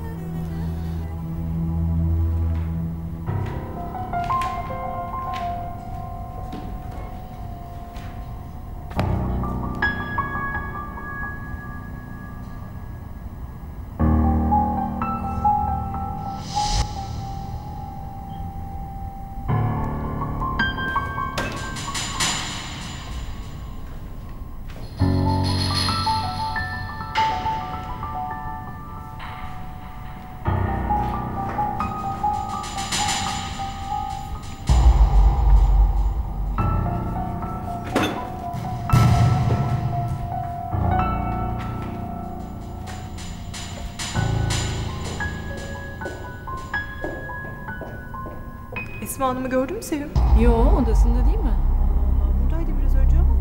Esma Hanım'ı gördün mü Sevim? Yo, odasında değil mi? Buradaydı biraz önce ama.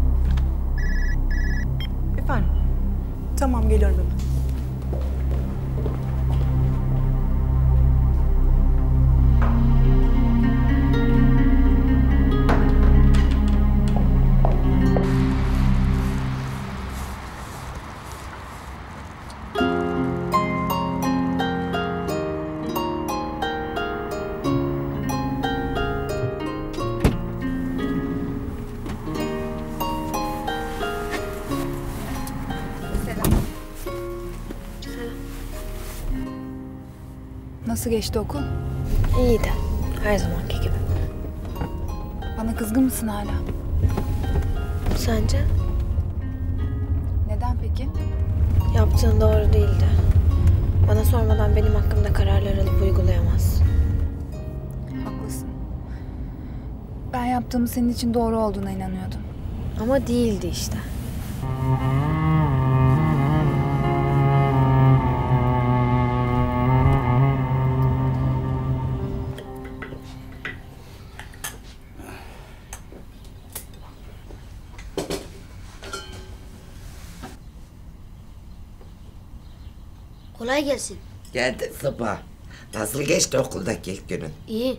Efendim? Tamam, geliyorum hemen. Nasıl geçti okul? İyiydi. Her zamanki gibi. Bana kızgın mısın hala? Sence? Neden peki? Yaptığın doğru değildi. Bana sormadan benim hakkımda kararlar alıp uygulayamazsın. Haklısın. Ben yaptığımı senin için doğru olduğuna inanıyordum. Ama değildi işte. Kolay gelsin. Geldi sabah. Nasıl geçti okuldaki ilk günün? İyi.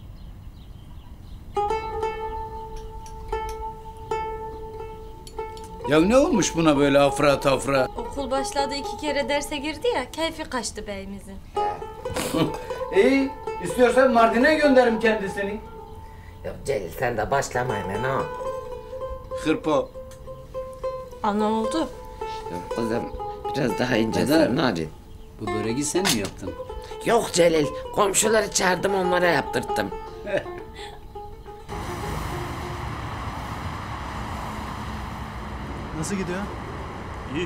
Ya ne olmuş buna böyle afra tafra? Okul başladı, 2 kere derse girdi ya, keyfi kaçtı beyimizin. İyi, istiyorsan Mardin'e gönderim kendisini. Yok Celil sen de başlama hemen ha. Hırpo. Ne oldu? Yok kızım biraz daha ince Neden? sen Narin. Bu böreği sen mi yaptın? Yok Celil komşuları çağırdım onlara yaptırttım. Nasıl gidiyor? İyi.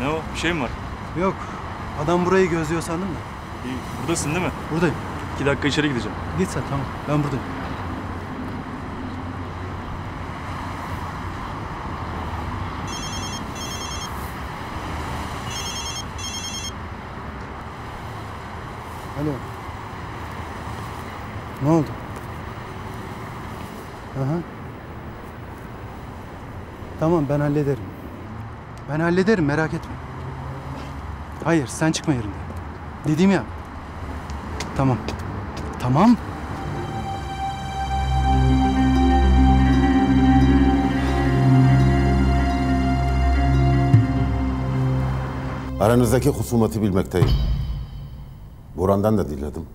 Ne o? Bir şey mi var? Yok. Adam burayı gözlüyor sandım da. İyi, buradasın değil mi? Buradayım. 2 dakika içeri gideceğim. Git sen, tamam. Ben buradayım. Alo. Ne oldu? Aha. Tamam, ben hallederim. Ben hallederim, merak etme. Hayır, sen çıkma yerinden. Dedim ya. Tamam. Tamam. Aranızdaki husumeti bilmekteyim. Boran'dan da dinledim.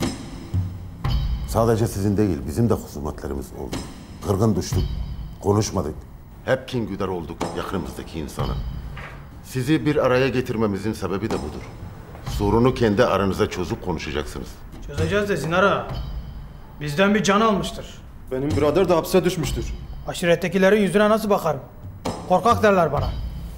Sadece sizin değil, bizim de husumetlerimiz oldu. Kırgın düştük, konuşmadık. Hep kin güder olduk yakınımızdaki insana. Sizi bir araya getirmemizin sebebi de budur. Sorunu kendi aranızda çözüp konuşacaksınız. Çözeceğiz de Zinara. Bizden bir can almıştır. Benim birader de hapse düşmüştür. Aşirettekilerin yüzüne nasıl bakarım? Korkak derler bana.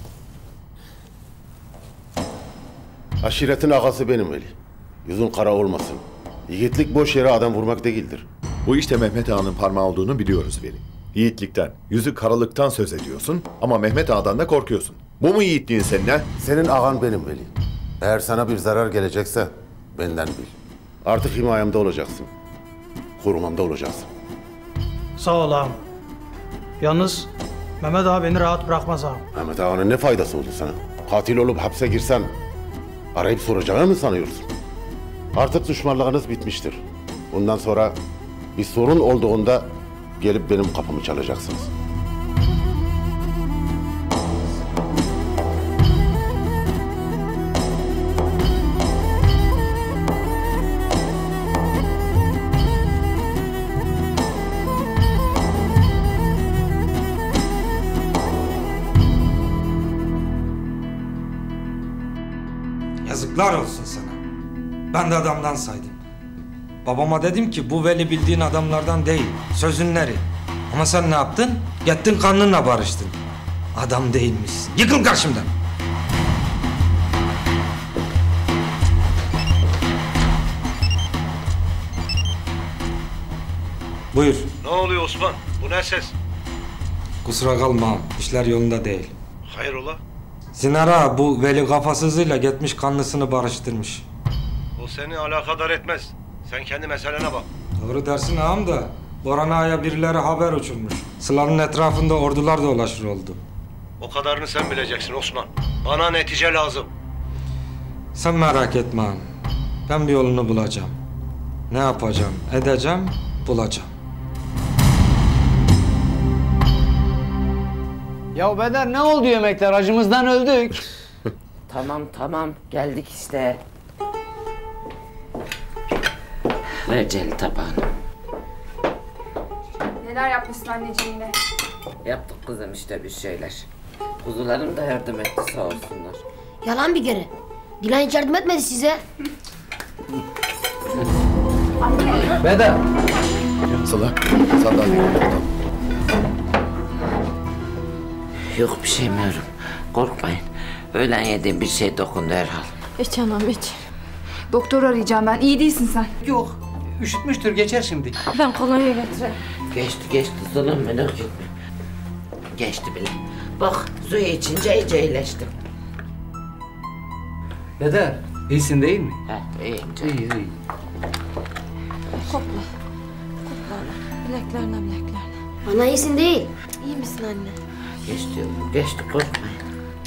Aşiretin ağası benim Veli. Yüzün kara olmasın. Yiğitlik boş yere adam vurmak değildir. Bu işte Mehmet Ağa'nın parmağı olduğunu biliyoruz Veli. Yiğitlikten, yüzü karalıktan söz ediyorsun ama Mehmet Ağa'dan da korkuyorsun. Bu mu yiğitliğin senin ha? Senin ağan benim Veli. Eğer sana bir zarar gelecekse benden bil. Artık himayemde olacaksın. Korumamda olacaksın. Sağ ol ağam. Yalnız Mehmet ağa beni rahat bırakmaz ağam. Mehmet Ağa'nın ne faydası oldu sana? Katil olup hapse girsen arayıp soracağını mı sanıyorsun? Artık düşmanlığınız bitmiştir. Bundan sonra bir sorun olduğunda gelip benim kapımı çalacaksınız. Yazıklar olsun sana. Ben de adamdan saydım. Babama dedim ki bu Veli bildiğin adamlardan değil, sözünleri. Ama sen ne yaptın? Gittin kanınla barıştın. Adam değilmişsin. Yıkıl karşımdan. Buyur. Ne oluyor Osman? Bu ne ses? Kusura kalma, işler yolunda değil. Hayrola? Zinara bu Veli kafasızıyla gitmiş kanlısını barıştırmış. O seni alakadar etmez. Sen kendi meselene bak. Doğru dersin ağam da Boran Ağa'ya birileri haber uçurmuş. Sıla'nın etrafında ordular dolaşır oldu. O kadarını sen bileceksin Osman. Bana netice lazım. Sen merak etme ağam. Ben bir yolunu bulacağım. Ne yapacağım, edeceğim, bulacağım. Ya Bedar ne oldu yemekler? Acımızdan öldük. Tamam geldik işte. Ver Celil tabağını. Neler yapmışsın anneciğim yine? Yaptık kızım işte bir şeyler. Kuzularım da yardım etti sağ olsunlar. Yalan bir kere. Dilan hiç yardım etmedi size. Bedar. Sıla, sandalye. Yok bir şey Meryem. Korkmayın. Öğlen yediğim bir şey dokundu herhal. İç anam iç. Doktor arayacağım ben. İyi değilsin sen. Yok. Üşütmüştür geçer şimdi. Ben kolonya getireyim. Geçti zulüm merak etme. Geçti bile. Bak suyu içince iyice iyileştim. Bedar iyisin değil mi? He iyiyim canım. İyi. Kokla. Kokla ana. Bileklerine. Ana iyisin değil. İyi misin anne? Geçti yavrum geçti korkmayın.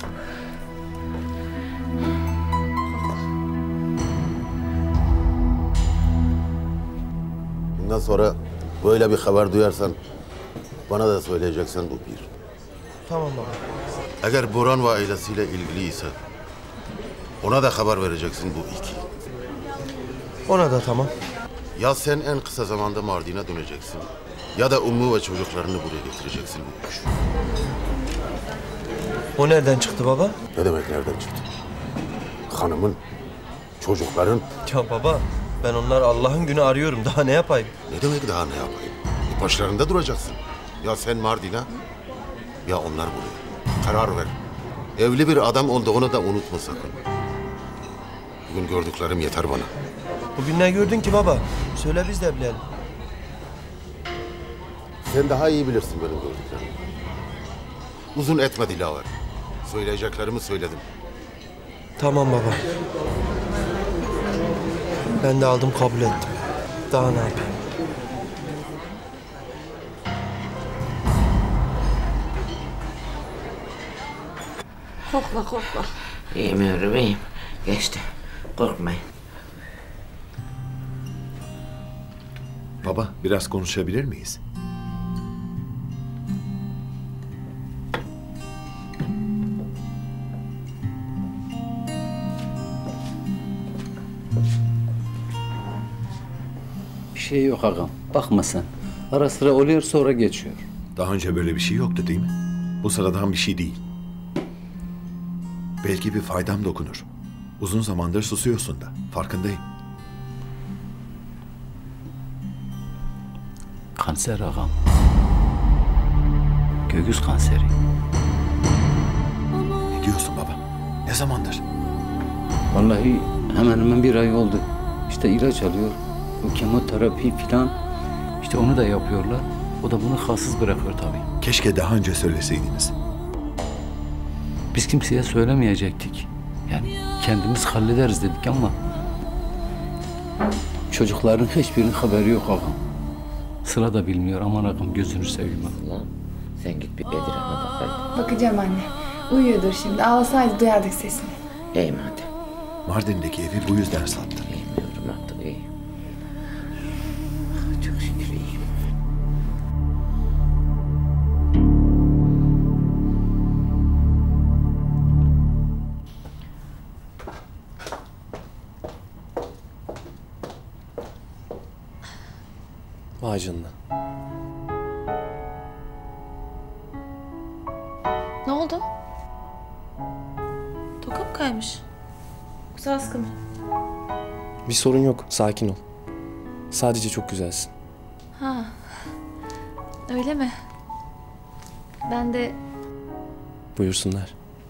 Bundan sonra böyle bir haber duyarsan bana da söyleyeceksin bu bir. Tamam baba. Eğer Boran ve ailesiyle ilgiliyse ona da haber vereceksin bu iki. Ona da tamam. Ya sen en kısa zamanda Mardin'e döneceksin ya da Ummu ve çocuklarını buraya getireceksin bu üç. O nereden çıktı baba? Ne demek nereden çıktı? Hanımın, çocukların. Ya baba ben onlar Allah'ın günü arıyorum. Daha ne yapayım? Ne demek daha ne yapayım? Başlarında duracaksın. Ya sen Mardin'e ya onlar buraya. Karar ver. Evli bir adam olduğunu da unutma sakın. Bugün gördüklerim yeter bana. Bugün ne gördün ki baba? Söyle biz de bilelim. Sen daha iyi bilirsin benim gördüklerimi. Uzun etme Dilaver. Söyleyeceklerimi söyledim. Tamam baba. Ben de aldım kabul ettim. Daha ne yapayım? Korkma korkma. İyiyim yavrum iyiyim. Geçti. Korkmayın. Baba, biraz konuşabilir miyiz? Bir şey yok ağam. Bakma sen. Ara sıra oluyor sonra geçiyor. Daha önce böyle bir şey yoktu değil mi? Bu sıradan bir şey değil. Belki bir faydam dokunur. Uzun zamandır susuyorsun da. Farkındayım. Kanser ağam. Göğüs kanseri. Ne diyorsun baba? Ne zamandır? Vallahi hemen hemen bir ay oldu. İşte ilaç alıyor. Bu kemoterapi falan. İşte onu da yapıyorlar. O da bunu halsiz bırakıyor tabii. Keşke daha önce söyleseydiniz. Biz kimseye söylemeyecektik. Yani kendimiz hallederiz dedik ama çocukların hiçbirinin haberi yok ağam. Sıla da bilmiyor. Aman ağam gözünü seveyim. Sen git bir Bedir'e bak. Bakacağım anne. Uyuyordur şimdi. Ağlasaydı duyardık sesini. İyi madem. Mardin'deki evi bu yüzden sattı. İyiyim yavrum artık iyiyim. Çok şükür iyiyim. Vay canına. Ne oldu? Toka mı kaymış? Yoksa askı mı? Bir sorun yok. Sakin ol. Sadece çok güzelsin. Ha. Öyle mi? Ben de Buyursunlar.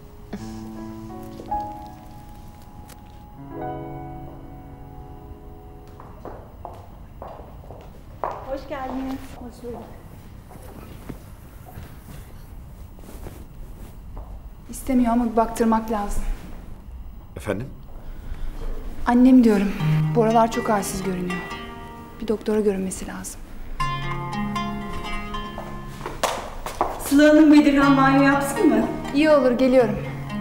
Hoş geldiniz. Hoş bulduk. İstemiyor ama bir baktırmak lazım. Efendim? Annem diyorum. Bu aralar çok halsiz görünüyor. Bir doktora görünmesi lazım. Sıla Hanım Bedirhan banyo yapsın mı? İyi olur, geliyorum.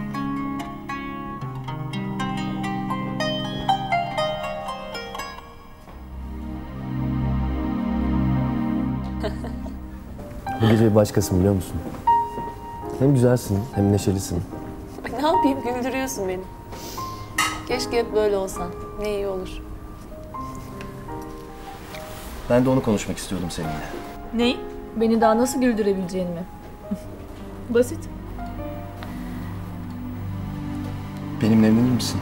Bu gece başkasın biliyor musun? Hem güzelsin hem neşelisin. ne yapayım, güldürüyorsun beni. Keşke hep böyle olsan. Ne iyi olur. Ben de onu konuşmak istiyordum seninle. Neyi? Beni daha nasıl güldürebileceğini mi? Basit. Benimle evlenir misin?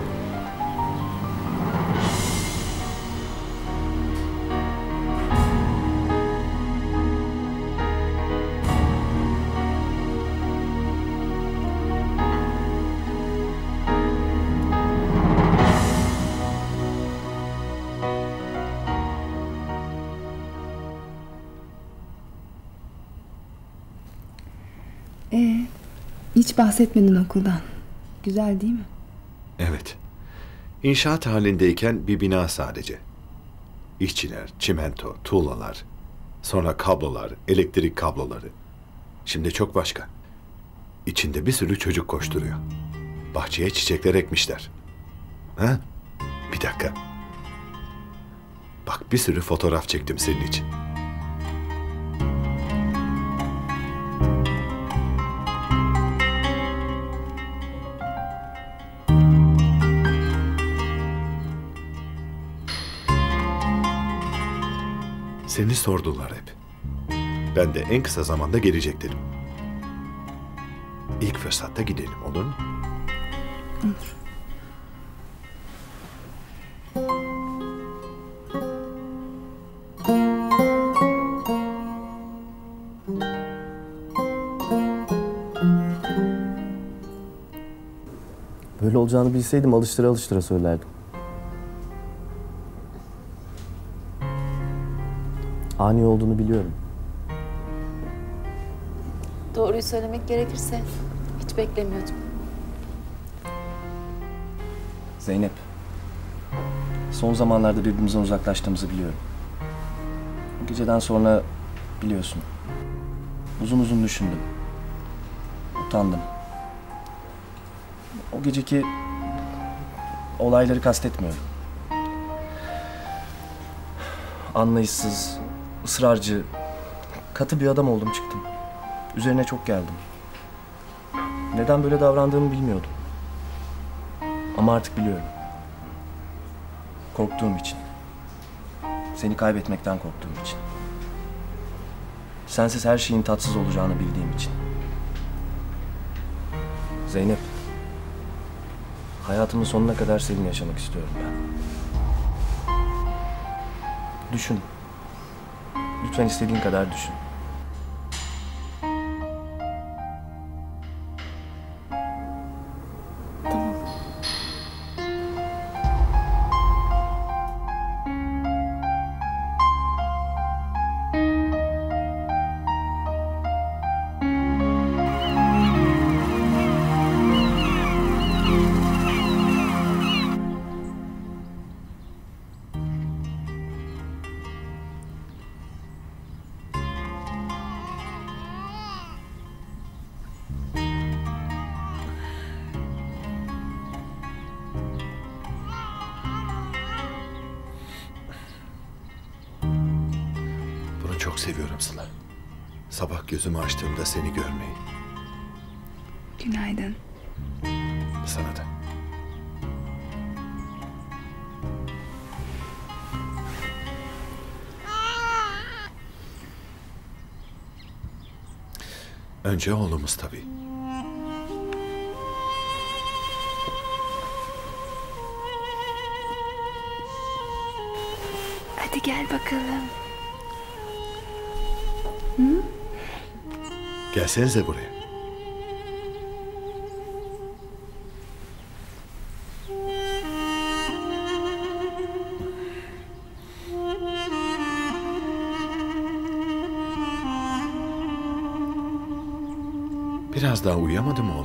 Hiç bahsetmedin okuldan. Güzel değil mi? Evet. İnşaat halindeyken bir bina sadece. İşçiler, çimento, tuğlalar, sonra kablolar, elektrik kabloları. Şimdi çok başka. İçinde bir sürü çocuk koşturuyor. Bahçeye çiçekler ekmişler. Ha? Bir dakika. Bak bir sürü fotoğraf çektim senin için. Seni sordular hep. Ben de en kısa zamanda gelecek dedim. İlk fırsatta gidelim, olur mu? Olur. Böyle olacağını bilseydim alıştıra alıştıra söylerdim. Ani olduğunu biliyorum. Doğruyu söylemek gerekirse hiç beklemiyordum. Zeynep, son zamanlarda birbirimizden uzaklaştığımızı biliyorum. Bu geceden sonra biliyorsun, uzun uzun düşündüm. Utandım. O geceki olayları kastetmiyorum. Anlayışsız, ısrarcı, katı bir adam oldum çıktım. Üzerine çok geldim. Neden böyle davrandığımı bilmiyordum. Ama artık biliyorum. Korktuğum için. Seni kaybetmekten korktuğum için. Sensiz her şeyin tatsız olacağını bildiğim için. Zeynep. Hayatımın sonuna kadar seninle yaşamak istiyorum ben. Düşün. Lütfen istediğin kadar düşün. Çok seviyorum Sıla. Sabah gözümü açtığımda seni görmeyi. Günaydın. Sana da. Önce oğlumuz tabii. Hadi gel bakalım. Hı? Gelsenize buraya. Biraz daha uyuyamadı mı oğlum?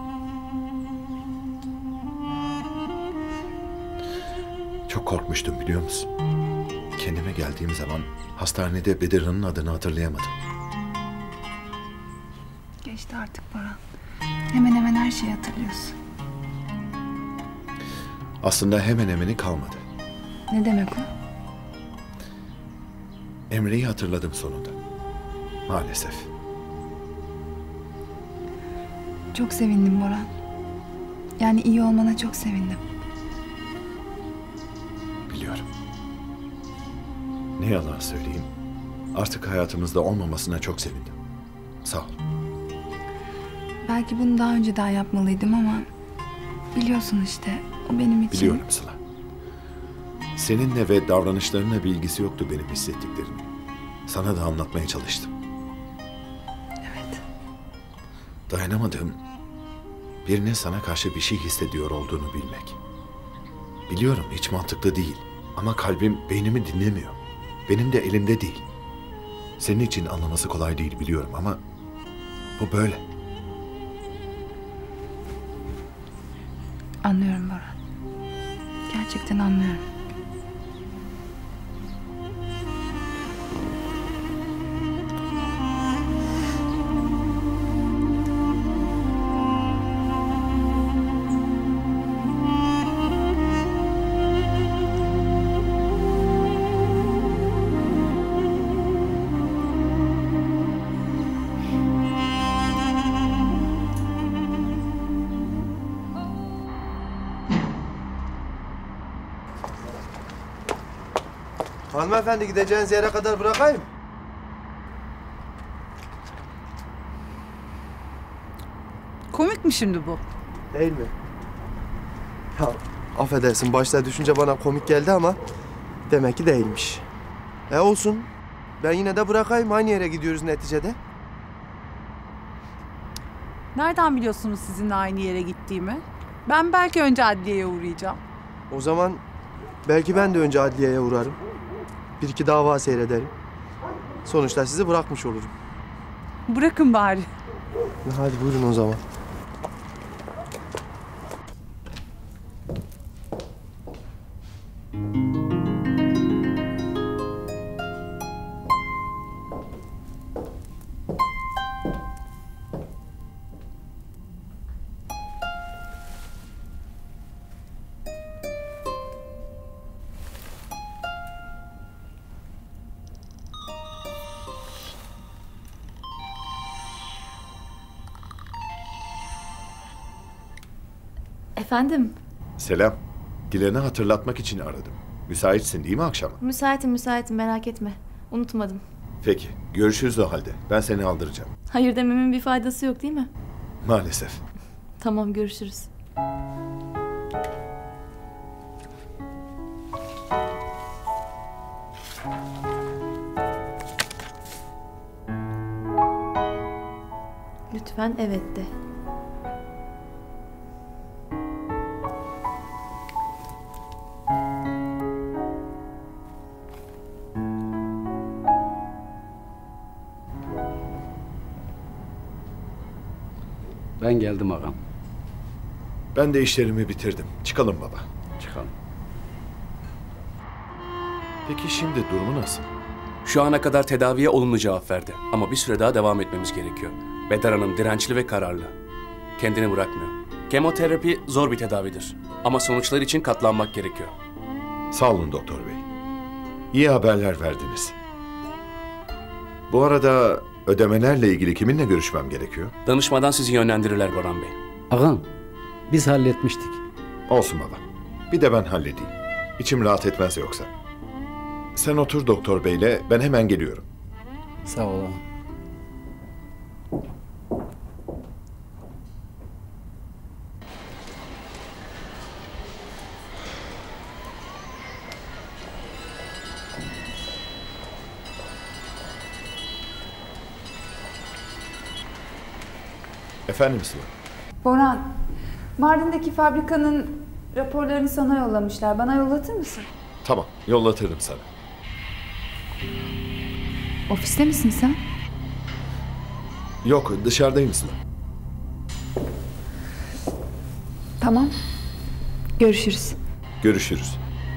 Çok korkmuştum biliyor musun? Kendime geldiğim zaman hastanede Bedirhan'ın adını hatırlayamadım. Geçti artık Boran. Hemen hemen her şeyi hatırlıyorsun. Aslında hemen hemeni kalmadı. Ne demek o? Emre'yi hatırladım sonunda. Maalesef. Çok sevindim Boran. Yani iyi olmana çok sevindim. Biliyorum. Ne yalan söyleyeyim. Artık hayatımızda olmamasına çok sevindim. Sağ ol. Belki bunu daha önceden yapmalıydım ama biliyorsun işte o benim için. Biliyorum Sıla. Seninle ve davranışlarınla bir ilgisi yoktu benim hissettiklerimin. Sana da anlatmaya çalıştım. Evet. Dayanamadığım birinin sana karşı bir şey hissediyor olduğunu bilmek. Biliyorum hiç mantıklı değil ama kalbim beynimi dinlemiyor. Benim de elimde değil. Senin için anlaması kolay değil biliyorum ama bu böyle. Anlıyorum Boran. Gerçekten anlıyorum. Hanımefendi gideceğiniz yere kadar bırakayım. Komik mi şimdi bu? Değil mi? Ya affedersin başta düşünce bana komik geldi ama demek ki değilmiş. Olsun. Ben yine de bırakayım. Aynı yere gidiyoruz neticede. Nereden biliyorsunuz sizinle aynı yere gittiğimi? Ben belki önce adliyeye uğrayacağım. O zaman belki ben de önce adliyeye uğrarım. Bir iki dava seyrederim. Sonuçta sizi bırakmış olurum. Bırakın bari. Hadi buyurun o zaman. Efendim? Selam. Dilan'ı hatırlatmak için aradım. Müsaitsin değil mi akşama? Müsaitim merak etme. Unutmadım. Peki. Görüşürüz o halde. Ben seni aldıracağım. Hayır dememin bir faydası yok değil mi? Maalesef. Tamam görüşürüz. Lütfen evet de. Ben geldim ağam. Ben de işlerimi bitirdim. Çıkalım baba. Çıkalım. Peki şimdi durumu nasıl? Şu ana kadar tedaviye olumlu cevap verdi. Ama bir süre daha devam etmemiz gerekiyor. Bedar Hanım dirençli ve kararlı. Kendini bırakmıyor. Kemoterapi zor bir tedavidir. Ama sonuçlar için katlanmak gerekiyor. Sağ olun doktor bey. İyi haberler verdiniz. Bu arada ödemelerle ilgili kiminle görüşmem gerekiyor? Danışmadan sizi yönlendirirler Boran Bey. Ağam, biz halletmiştik. Olsun baba. Bir de ben halledeyim. İçim rahat etmez yoksa. Sen otur doktor beyle, ben hemen geliyorum. Sağ ol ağam. Efendim Sıla? Boran, Mardin'deki fabrikanın raporlarını sana yollamışlar. Bana yollatır mısın? Tamam, yollatırım sana. Ofiste misin sen? Yok, dışarıdayım Sıla. Tamam. Görüşürüz. Görüşürüz.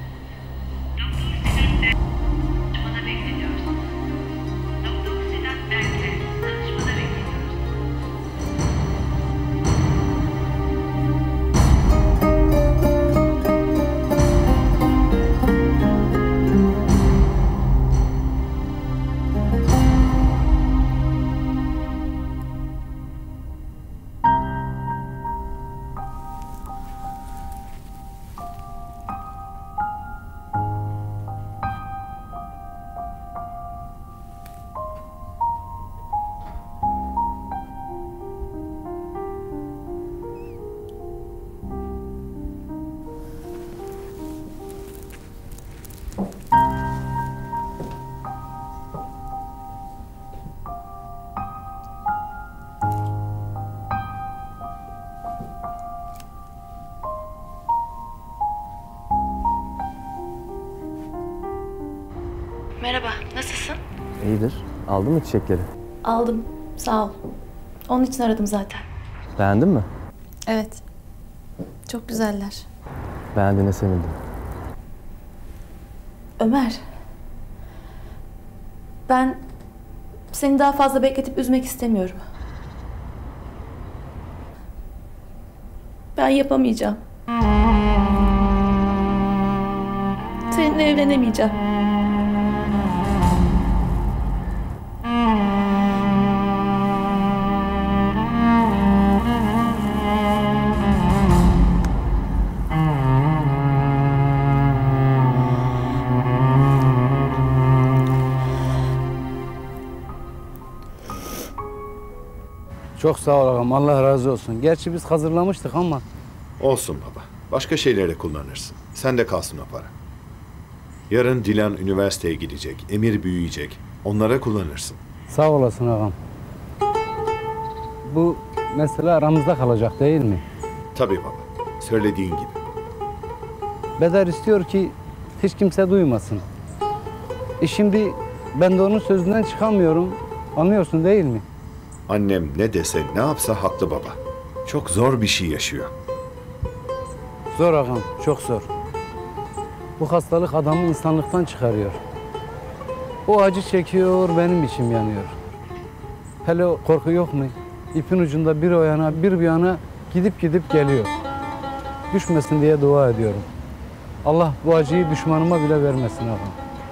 Merhaba, nasılsın? İyidir. Aldın mı çiçekleri? Aldım, sağ ol. Onun için aradım zaten. Beğendin mi? Evet, çok güzeller. Beğendiğine sevindim. Ömer, ben seni daha fazla bekletip üzmek istemiyorum. Ben yapamayacağım. Seninle evlenemeyeceğim. Çok sağ ol ağam, Allah razı olsun. Gerçi biz hazırlamıştık ama. Olsun baba. Başka şeylere kullanırsın. Sen de kalsın o para. Yarın Dilan üniversiteye gidecek, Emir büyüyecek. Onlara kullanırsın. Sağ olasın ağam. Bu mesele aramızda kalacak değil mi? Tabii baba. söylediğin gibi. Bedar istiyor ki hiç kimse duymasın. Şimdi ben de onun sözünden çıkamıyorum. Anlıyorsun değil mi? Annem ne dese ne yapsa haklı baba. Çok zor bir şey yaşıyor. Zor ağam, çok zor. Bu hastalık adamı insanlıktan çıkarıyor. O acı çekiyor, benim içim yanıyor. Hele o korku yok mu? İpin ucunda bir o yana, bir yana gidip geliyor. Düşmesin diye dua ediyorum. Allah bu acıyı düşmanıma bile vermesin ağam.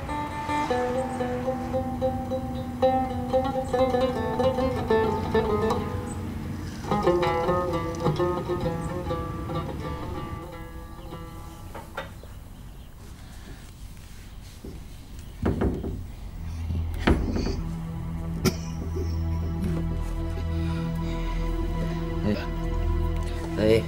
Hey.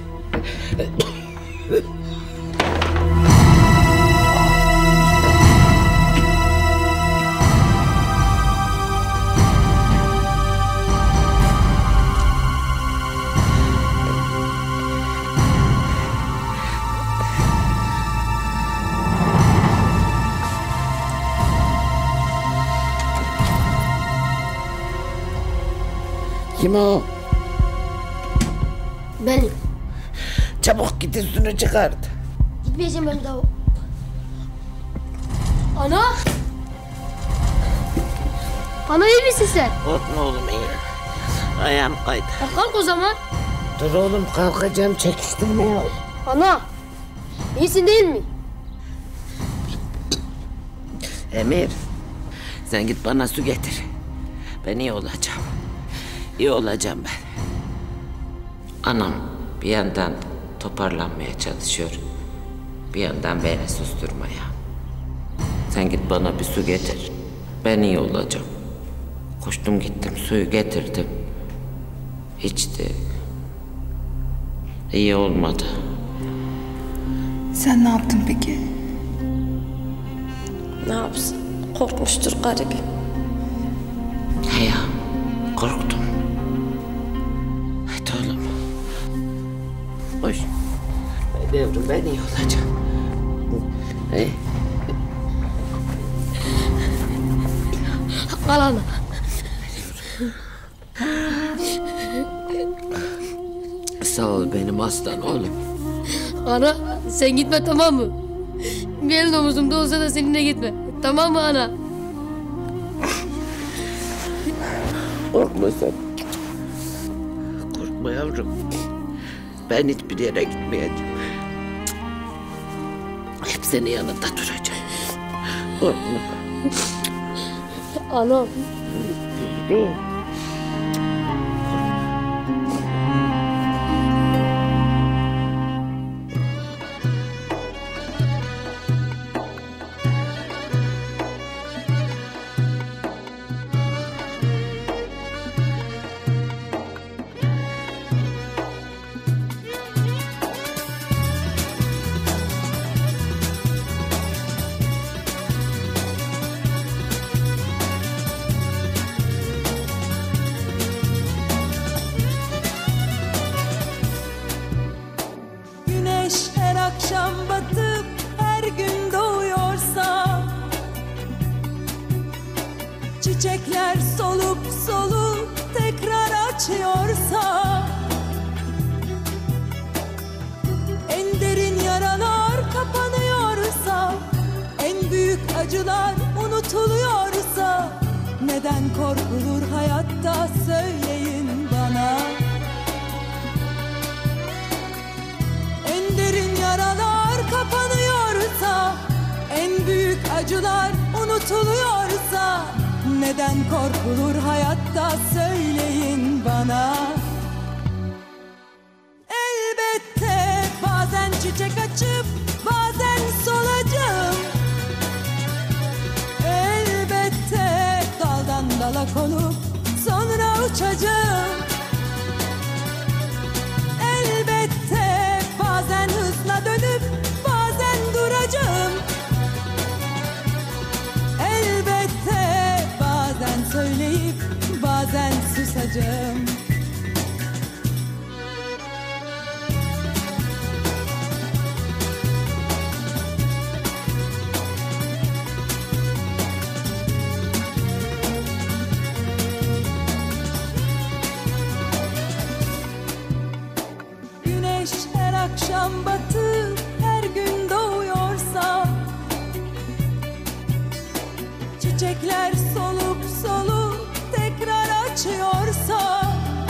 Kim o? Benim. Çabuk git üstünü çıkart. Gitmeyeceğim ben daha. Ana! Ana iyi misin sen? Korkma oğlum iyi. Ayağım kaydı. Kalk o zaman. Dur oğlum kalkacağım çekiştirme ya. Ana! İyisin değil mi? Emir. Sen git bana su getir. Ben iyi olacağım. İyi olacağım ben. Anam bir yandan toparlanmaya çalışıyor. Bir yandan beni susturmaya. Sen git bana bir su getir. Ben iyi olacağım. Koştum gittim suyu getirdim. İçti. İyi olmadı. Sen ne yaptın peki? Ne yapsın? Korkmuştur garibim. He ya, korktum. Hadi oğlum. Koş. Hadi yavrum ben iyi olacağım. Hey. Al ana. Sağ ol benim aslan oğlum. Ana sen gitme tamam mı? Benim omuzumda olsa da seninle gitme. Tamam mı ana? Korkma sen. Korkma yavrum. Ben hiçbir yere gitmeyeceğim. Hep senin yanında duracağım. Korkma. Ana. Değil. Güneş her akşam batıp her gün doğuyorsa, çiçekler solup solup tekrar açıyorsa, en derin yaralar kapanıyorsa, en büyük acılar unutuluyorsa, neden korkulur hayatta söyleyin bana. En derin yaralar kapanıyorsa, en büyük acılar unutuluyorsa, neden korkulur hayatta söyleyin bana. Elbette bazen çiçek açıp bazen solacağım. Elbette daldan dala konup sonra uçacağım. Elbette bazen hızla dönüp bazen duracağım. Elbette bazen söyleyip bazen susacağım. çiçekler solup solup tekrar açıyorsa,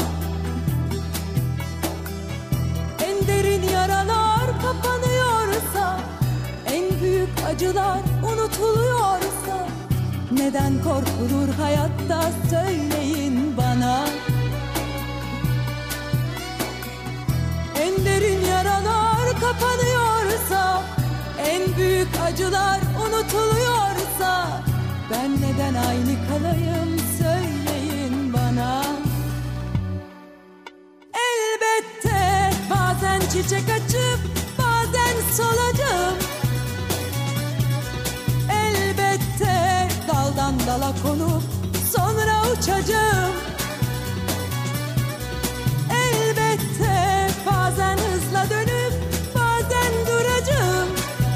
en derin yaralar kapanıyorsa, en büyük acılar unutuluyorsa, neden korkulur hayatta söyleyin bana. En derin yaralar kapanıyorsa, en büyük acılar unutuluyorsa, ben neden aynı kalayım söyleyin bana. Elbette bazen çiçek açıp bazen solacağım. Elbette daldan dala konup sonra uçacağım. Elbette bazen hızla dönüp bazen duracağım.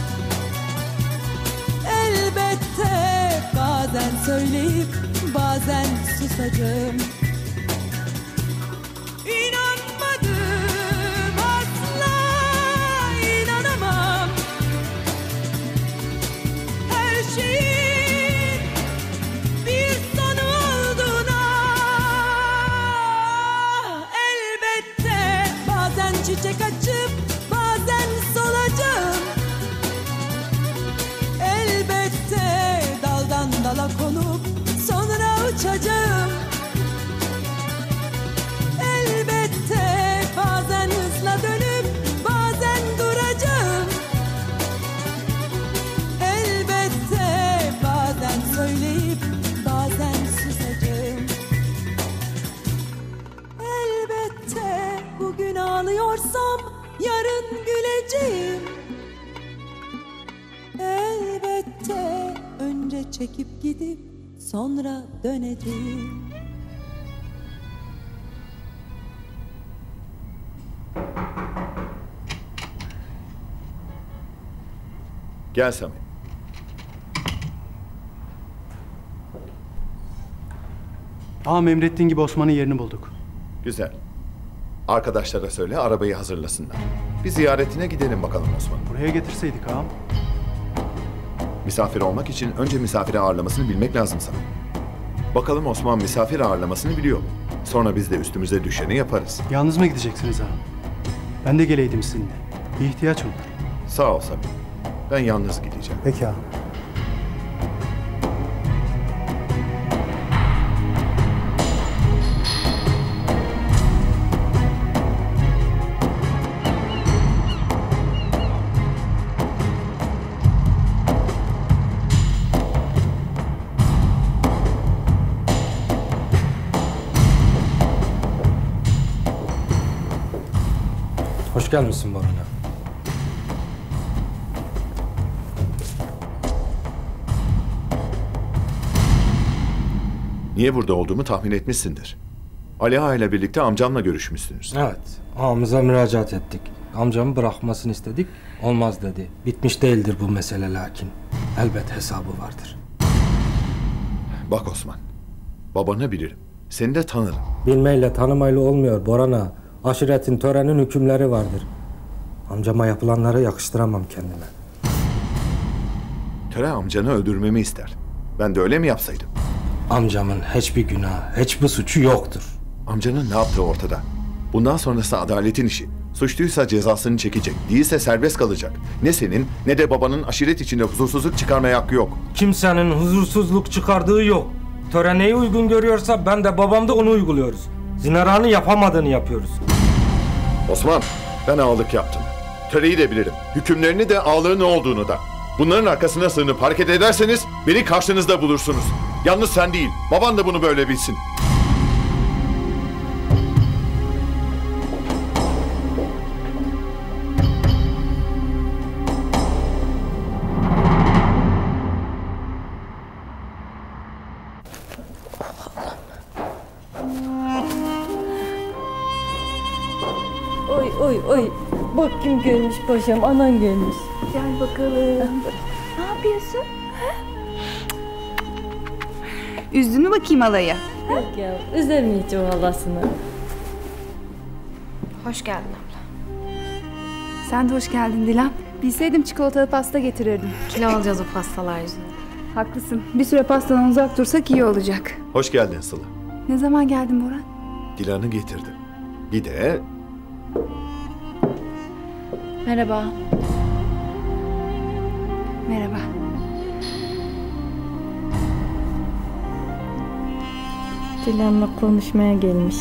Elbette bazen söyleyip bazen susacağım. İnanmadım, asla inanamam. Her şeyin bir sonu olduğuna. Elbette bazen çiçek açıp bazen solacağım. Elbette daldan dala konup sonra uçacağım. Elbette bazen hızla dönüp bazen duracağım. Elbette bazen söyleyip bazen susacağım. Elbette bugün ağlıyorsam yarın güleceğim. Elbette önce çekip gidip sonra döneceğim. Gel Sami. Ağam emrettiğin gibi Osman'ın yerini bulduk. Güzel. Arkadaşlara söyle arabayı hazırlasınlar. Bir ziyaretine gidelim bakalım Osman. Buraya getirseydik ağam. Misafir olmak için önce misafiri ağırlamasını bilmek lazım sana. Bakalım Osman misafir ağırlamasını biliyor mu? Sonra biz de üstümüze düşeni yaparız. Yalnız mı gideceksiniz ağam? Ben de geleydim sizinle. Bir ihtiyaç olur. Sağ ol Sami. Ben yalnız gideceğim. Peki ağam. Hoş gelmişsin Baran'a. Niye burada olduğumu tahmin etmişsindir. Ali Ağa ile birlikte amcamla görüşmüşsünüz. Evet, ağamıza müracaat ettik. Amcamı bırakmasını istedik, olmaz dedi. Bitmiş değildir bu mesele lakin. Elbet hesabı vardır. Bak Osman, babanı bilirim. Seni de tanırım. Bilmeyle tanımayla olmuyor Boran'a. Aşiretin, törenin hükümleri vardır. Amcama yapılanları yakıştıramam kendime. Töre amcanı öldürmemi ister. Ben de öyle mi yapsaydım? Amcamın hiçbir günahı, hiçbir suçu yoktur. Amcanın ne yaptığı ortada. Bundan sonrası adaletin işi. Suçluysa cezasını çekecek, değilse serbest kalacak. Ne senin ne de babanın aşiret içinde huzursuzluk çıkarmaya hakkı yok. Kimsenin huzursuzluk çıkardığı yok. Töre neyi uygun görüyorsa ben de babam da onu uyguluyoruz. Zinara'nın yapamadığını yapıyoruz. Osman, ben ağalık yaptım. Töreyi de bilirim. Hükümlerini de ağalığın ne olduğunu da. Bunların arkasına sığınıp hareket ederseniz beni karşınızda bulursunuz. Yalnız sen değil, baban da bunu böyle bilsin. Oy oy oy. Bak kim gelmiş paşam, anan gelmiş. Gel bakalım. Ne yapıyorsun? Üzdün mü bakayım halayı? Yok ya, üzemeyeceğim halasını. Hoş geldin abla. Sen de hoş geldin Dilan. Bilseydim çikolatalı pasta getirirdim. Kilo alacağız o pastalar yüzünden. Haklısın. Bir süre pastadan uzak dursak iyi olacak. Hoş geldin Sıla. Ne zaman geldin Boran? Dilan'ı getirdim. Bir de Merhaba. Merhaba. Dilan'la konuşmaya gelmiş.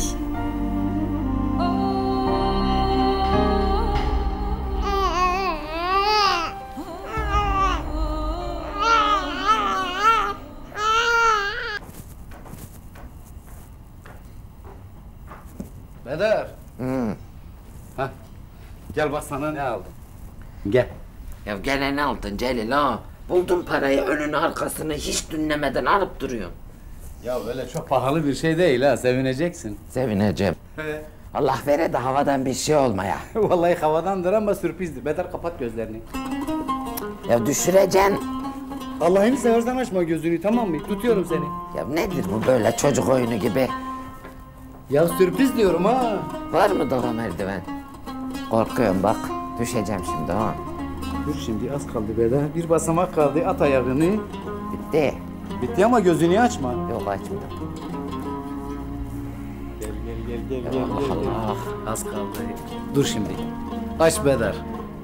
Bedar. Hah. Gel bak sana ne aldım. Gel. Ya gene ne aldın Celil ha? Buldun parayı önünü arkasını hiç dinlemeden alıp duruyorsun. Ya öyle çok pahalı bir şey değil ha, sevineceksin. Sevineceğim. He. Allah vere de havadan bir şey olmaya. Vallahi havadandır ama sürprizdir. Bedar kapat gözlerini. Ya düşüreceksin. Allah'ını seversen açma gözünü, tamam mı? Tutuyorum seni. Ya nedir bu böyle çocuk oyunu gibi? Ya sürpriz diyorum ha. Var mı daha merdiven? Korkuyorum bak. Düşeceğim şimdi ha. Dur şimdi az kaldı Bedar. Bir basamak kaldı, at ayağını. Bitti. Bitti ama gözünü açma. Yok açmadım. Gel. Allah. Az kaldı. Dur şimdi. Aç Bedar.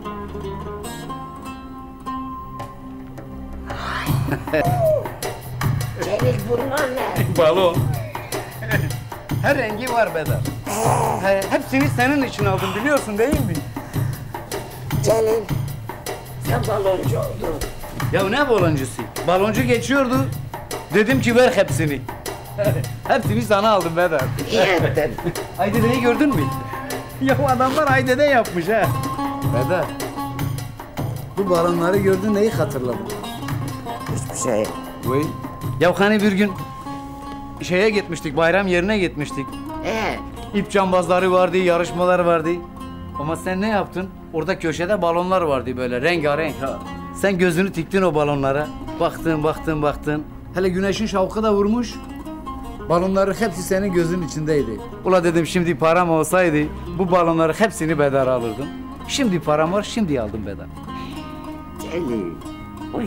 Celil bunlar ne? Balon. Her rengi var Bedar. Hepsini senin için aldım biliyorsun değil mi? Celil. Sen baloncu oldun. Ya ne baloncusu? Baloncu geçiyordu. Dedim ki ver hepsini. Hepsini sana aldım Bedar. İyi ettin. Aydede'yi gördün mü? Ya adamlar Aydede yapmış ha. Bedar. Bu balonları gördün neyi hatırladın? Hiçbir şey. Vay. Ya hani bir gün şeye gitmiştik, bayram yerine gitmiştik. İp cambazları vardı, yarışmalar vardı. Ama sen ne yaptın? Orada köşede balonlar vardı böyle rengarenk. Sen gözünü diktin o balonlara. Baktın. Hele güneşin şavkı da vurmuş. Balonların hepsi senin gözün içindeydi. Ula dedim şimdi param olsaydı bu balonları hepsini bedava alırdım. Şimdi param var, şimdi aldım bedava. Celil. Uy.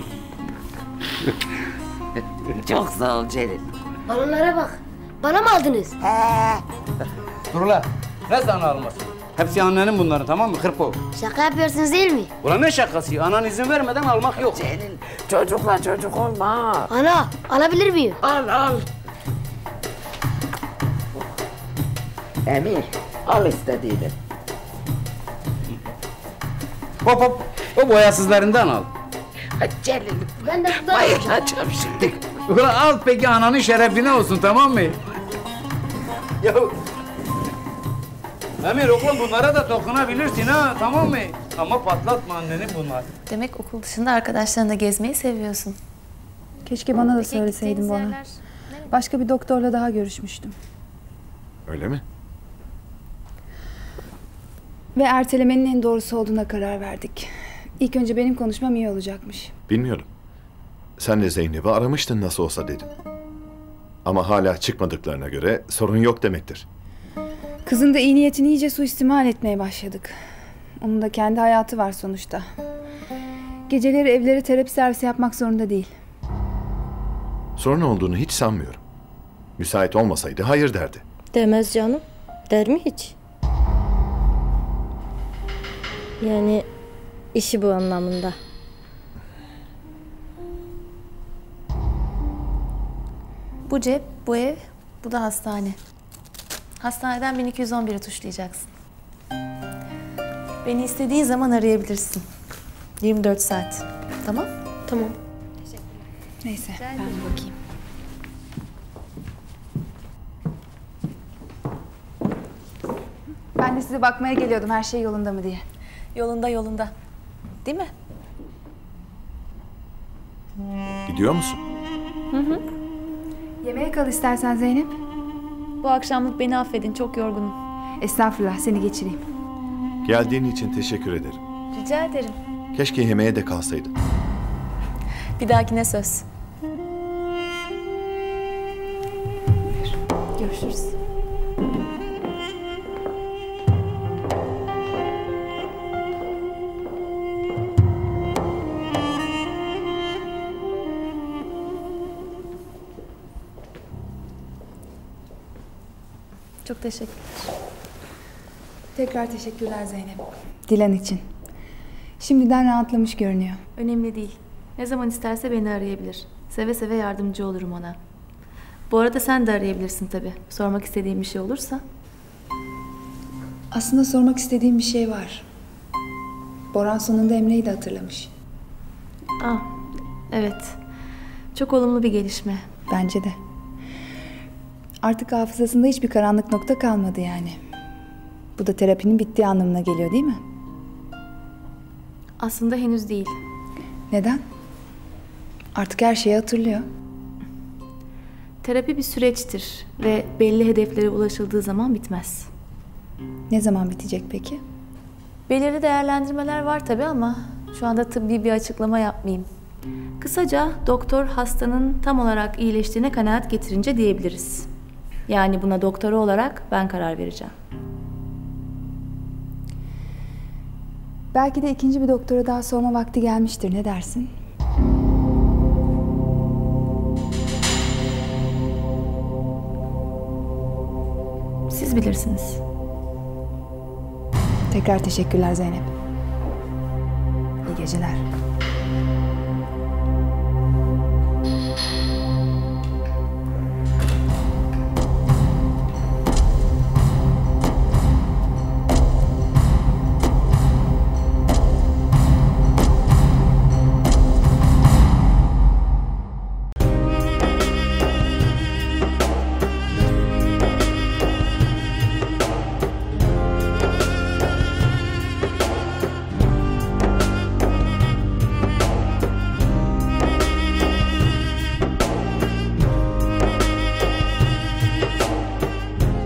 Çok sağ ol Celil. Balonlara bak. Bana mı aldınız? Dur ula. Ne sana almasın? Hepsi annenin bunların, tamam mı? Hırpo. Şaka yapıyorsunuz değil mi? Ulan ne şakası? Anan izin vermeden almak yok. Celil, çocukla çocuk olma. Ana, alabilir miyim? Al. Emir, al istediğini. Hop. O boyasızlarından al. Celil, ben de buradan bayılacağım şimdi. Ulan al peki ananın şerefine olsun, tamam mı? Ya Emir oğlum bunlara da dokunabilirsin ha, tamam mı? Ama patlatma annenin bunlar. Demek okul dışında arkadaşlarınla gezmeyi seviyorsun. Keşke bana da söyleseydin Boran. Başka bir doktorla daha görüşmüştüm. öyle mi? Ve ertelemenin en doğrusu olduğuna karar verdik. İlk önce benim konuşmam iyi olacakmış. Bilmiyorum. Sen de Zeynep'i aramıştın nasıl olsa dedim. Ama hala çıkmadıklarına göre sorun yok demektir. Kızın da iyi niyetini iyice suistimal etmeye başladık. Onun da kendi hayatı var sonuçta. Geceleri evlere terapi servisi yapmak zorunda değil. Sorun olduğunu hiç sanmıyorum. Müsait olmasaydı hayır derdi. Demez canım. Der mi hiç? Yani işi bu anlamında. Bu cep, bu ev, bu da hastane. Hastaneden 1211'i tuşlayacaksın. Beni istediğin zaman arayabilirsin. 24 saat. Tamam? Tamam. Neyse ben bir bakayım. Ben de size bakmaya geliyordum her şey yolunda mı diye. Yolunda. Değil mi? Gidiyor musun? Hı. Yemeğe kal istersen Zeynep. Bu akşamlık beni affedin, çok yorgunum. Estağfurullah, seni geçireyim. Geldiğin için teşekkür ederim. Rica ederim. Keşke yemeğe de kalsaydın. Bir dahakine söz. Görüşürüz. Çok teşekkürler. Tekrar teşekkürler Zeynep. Dilan için. Şimdiden rahatlamış görünüyor. Önemli değil. Ne zaman isterse beni arayabilir. Seve seve yardımcı olurum ona. Bu arada sen de arayabilirsin tabii. Sormak istediğin bir şey olursa. Aslında sormak istediğim bir şey var. Boran sonunda Emre'yi de hatırlamış. Evet. Çok olumlu bir gelişme. Bence de. Artık hafızasında hiçbir karanlık nokta kalmadı yani. Bu da terapinin bittiği anlamına geliyor değil mi? Aslında henüz değil. Neden? Artık her şeyi hatırlıyor. Terapi bir süreçtir ve belli hedeflere ulaşıldığı zaman bitmez. Ne zaman bitecek peki? Belirli değerlendirmeler var tabii ama şu anda tıbbi bir açıklama yapmayayım. Kısaca doktor hastanın tam olarak iyileştiğine kanaat getirince diyebiliriz. Yani buna doktoru olarak ben karar vereceğim. Belki de ikinci bir doktora daha sorma vakti gelmiştir. Ne dersin? Siz bilirsiniz. Tekrar teşekkürler Zeynep. İyi geceler.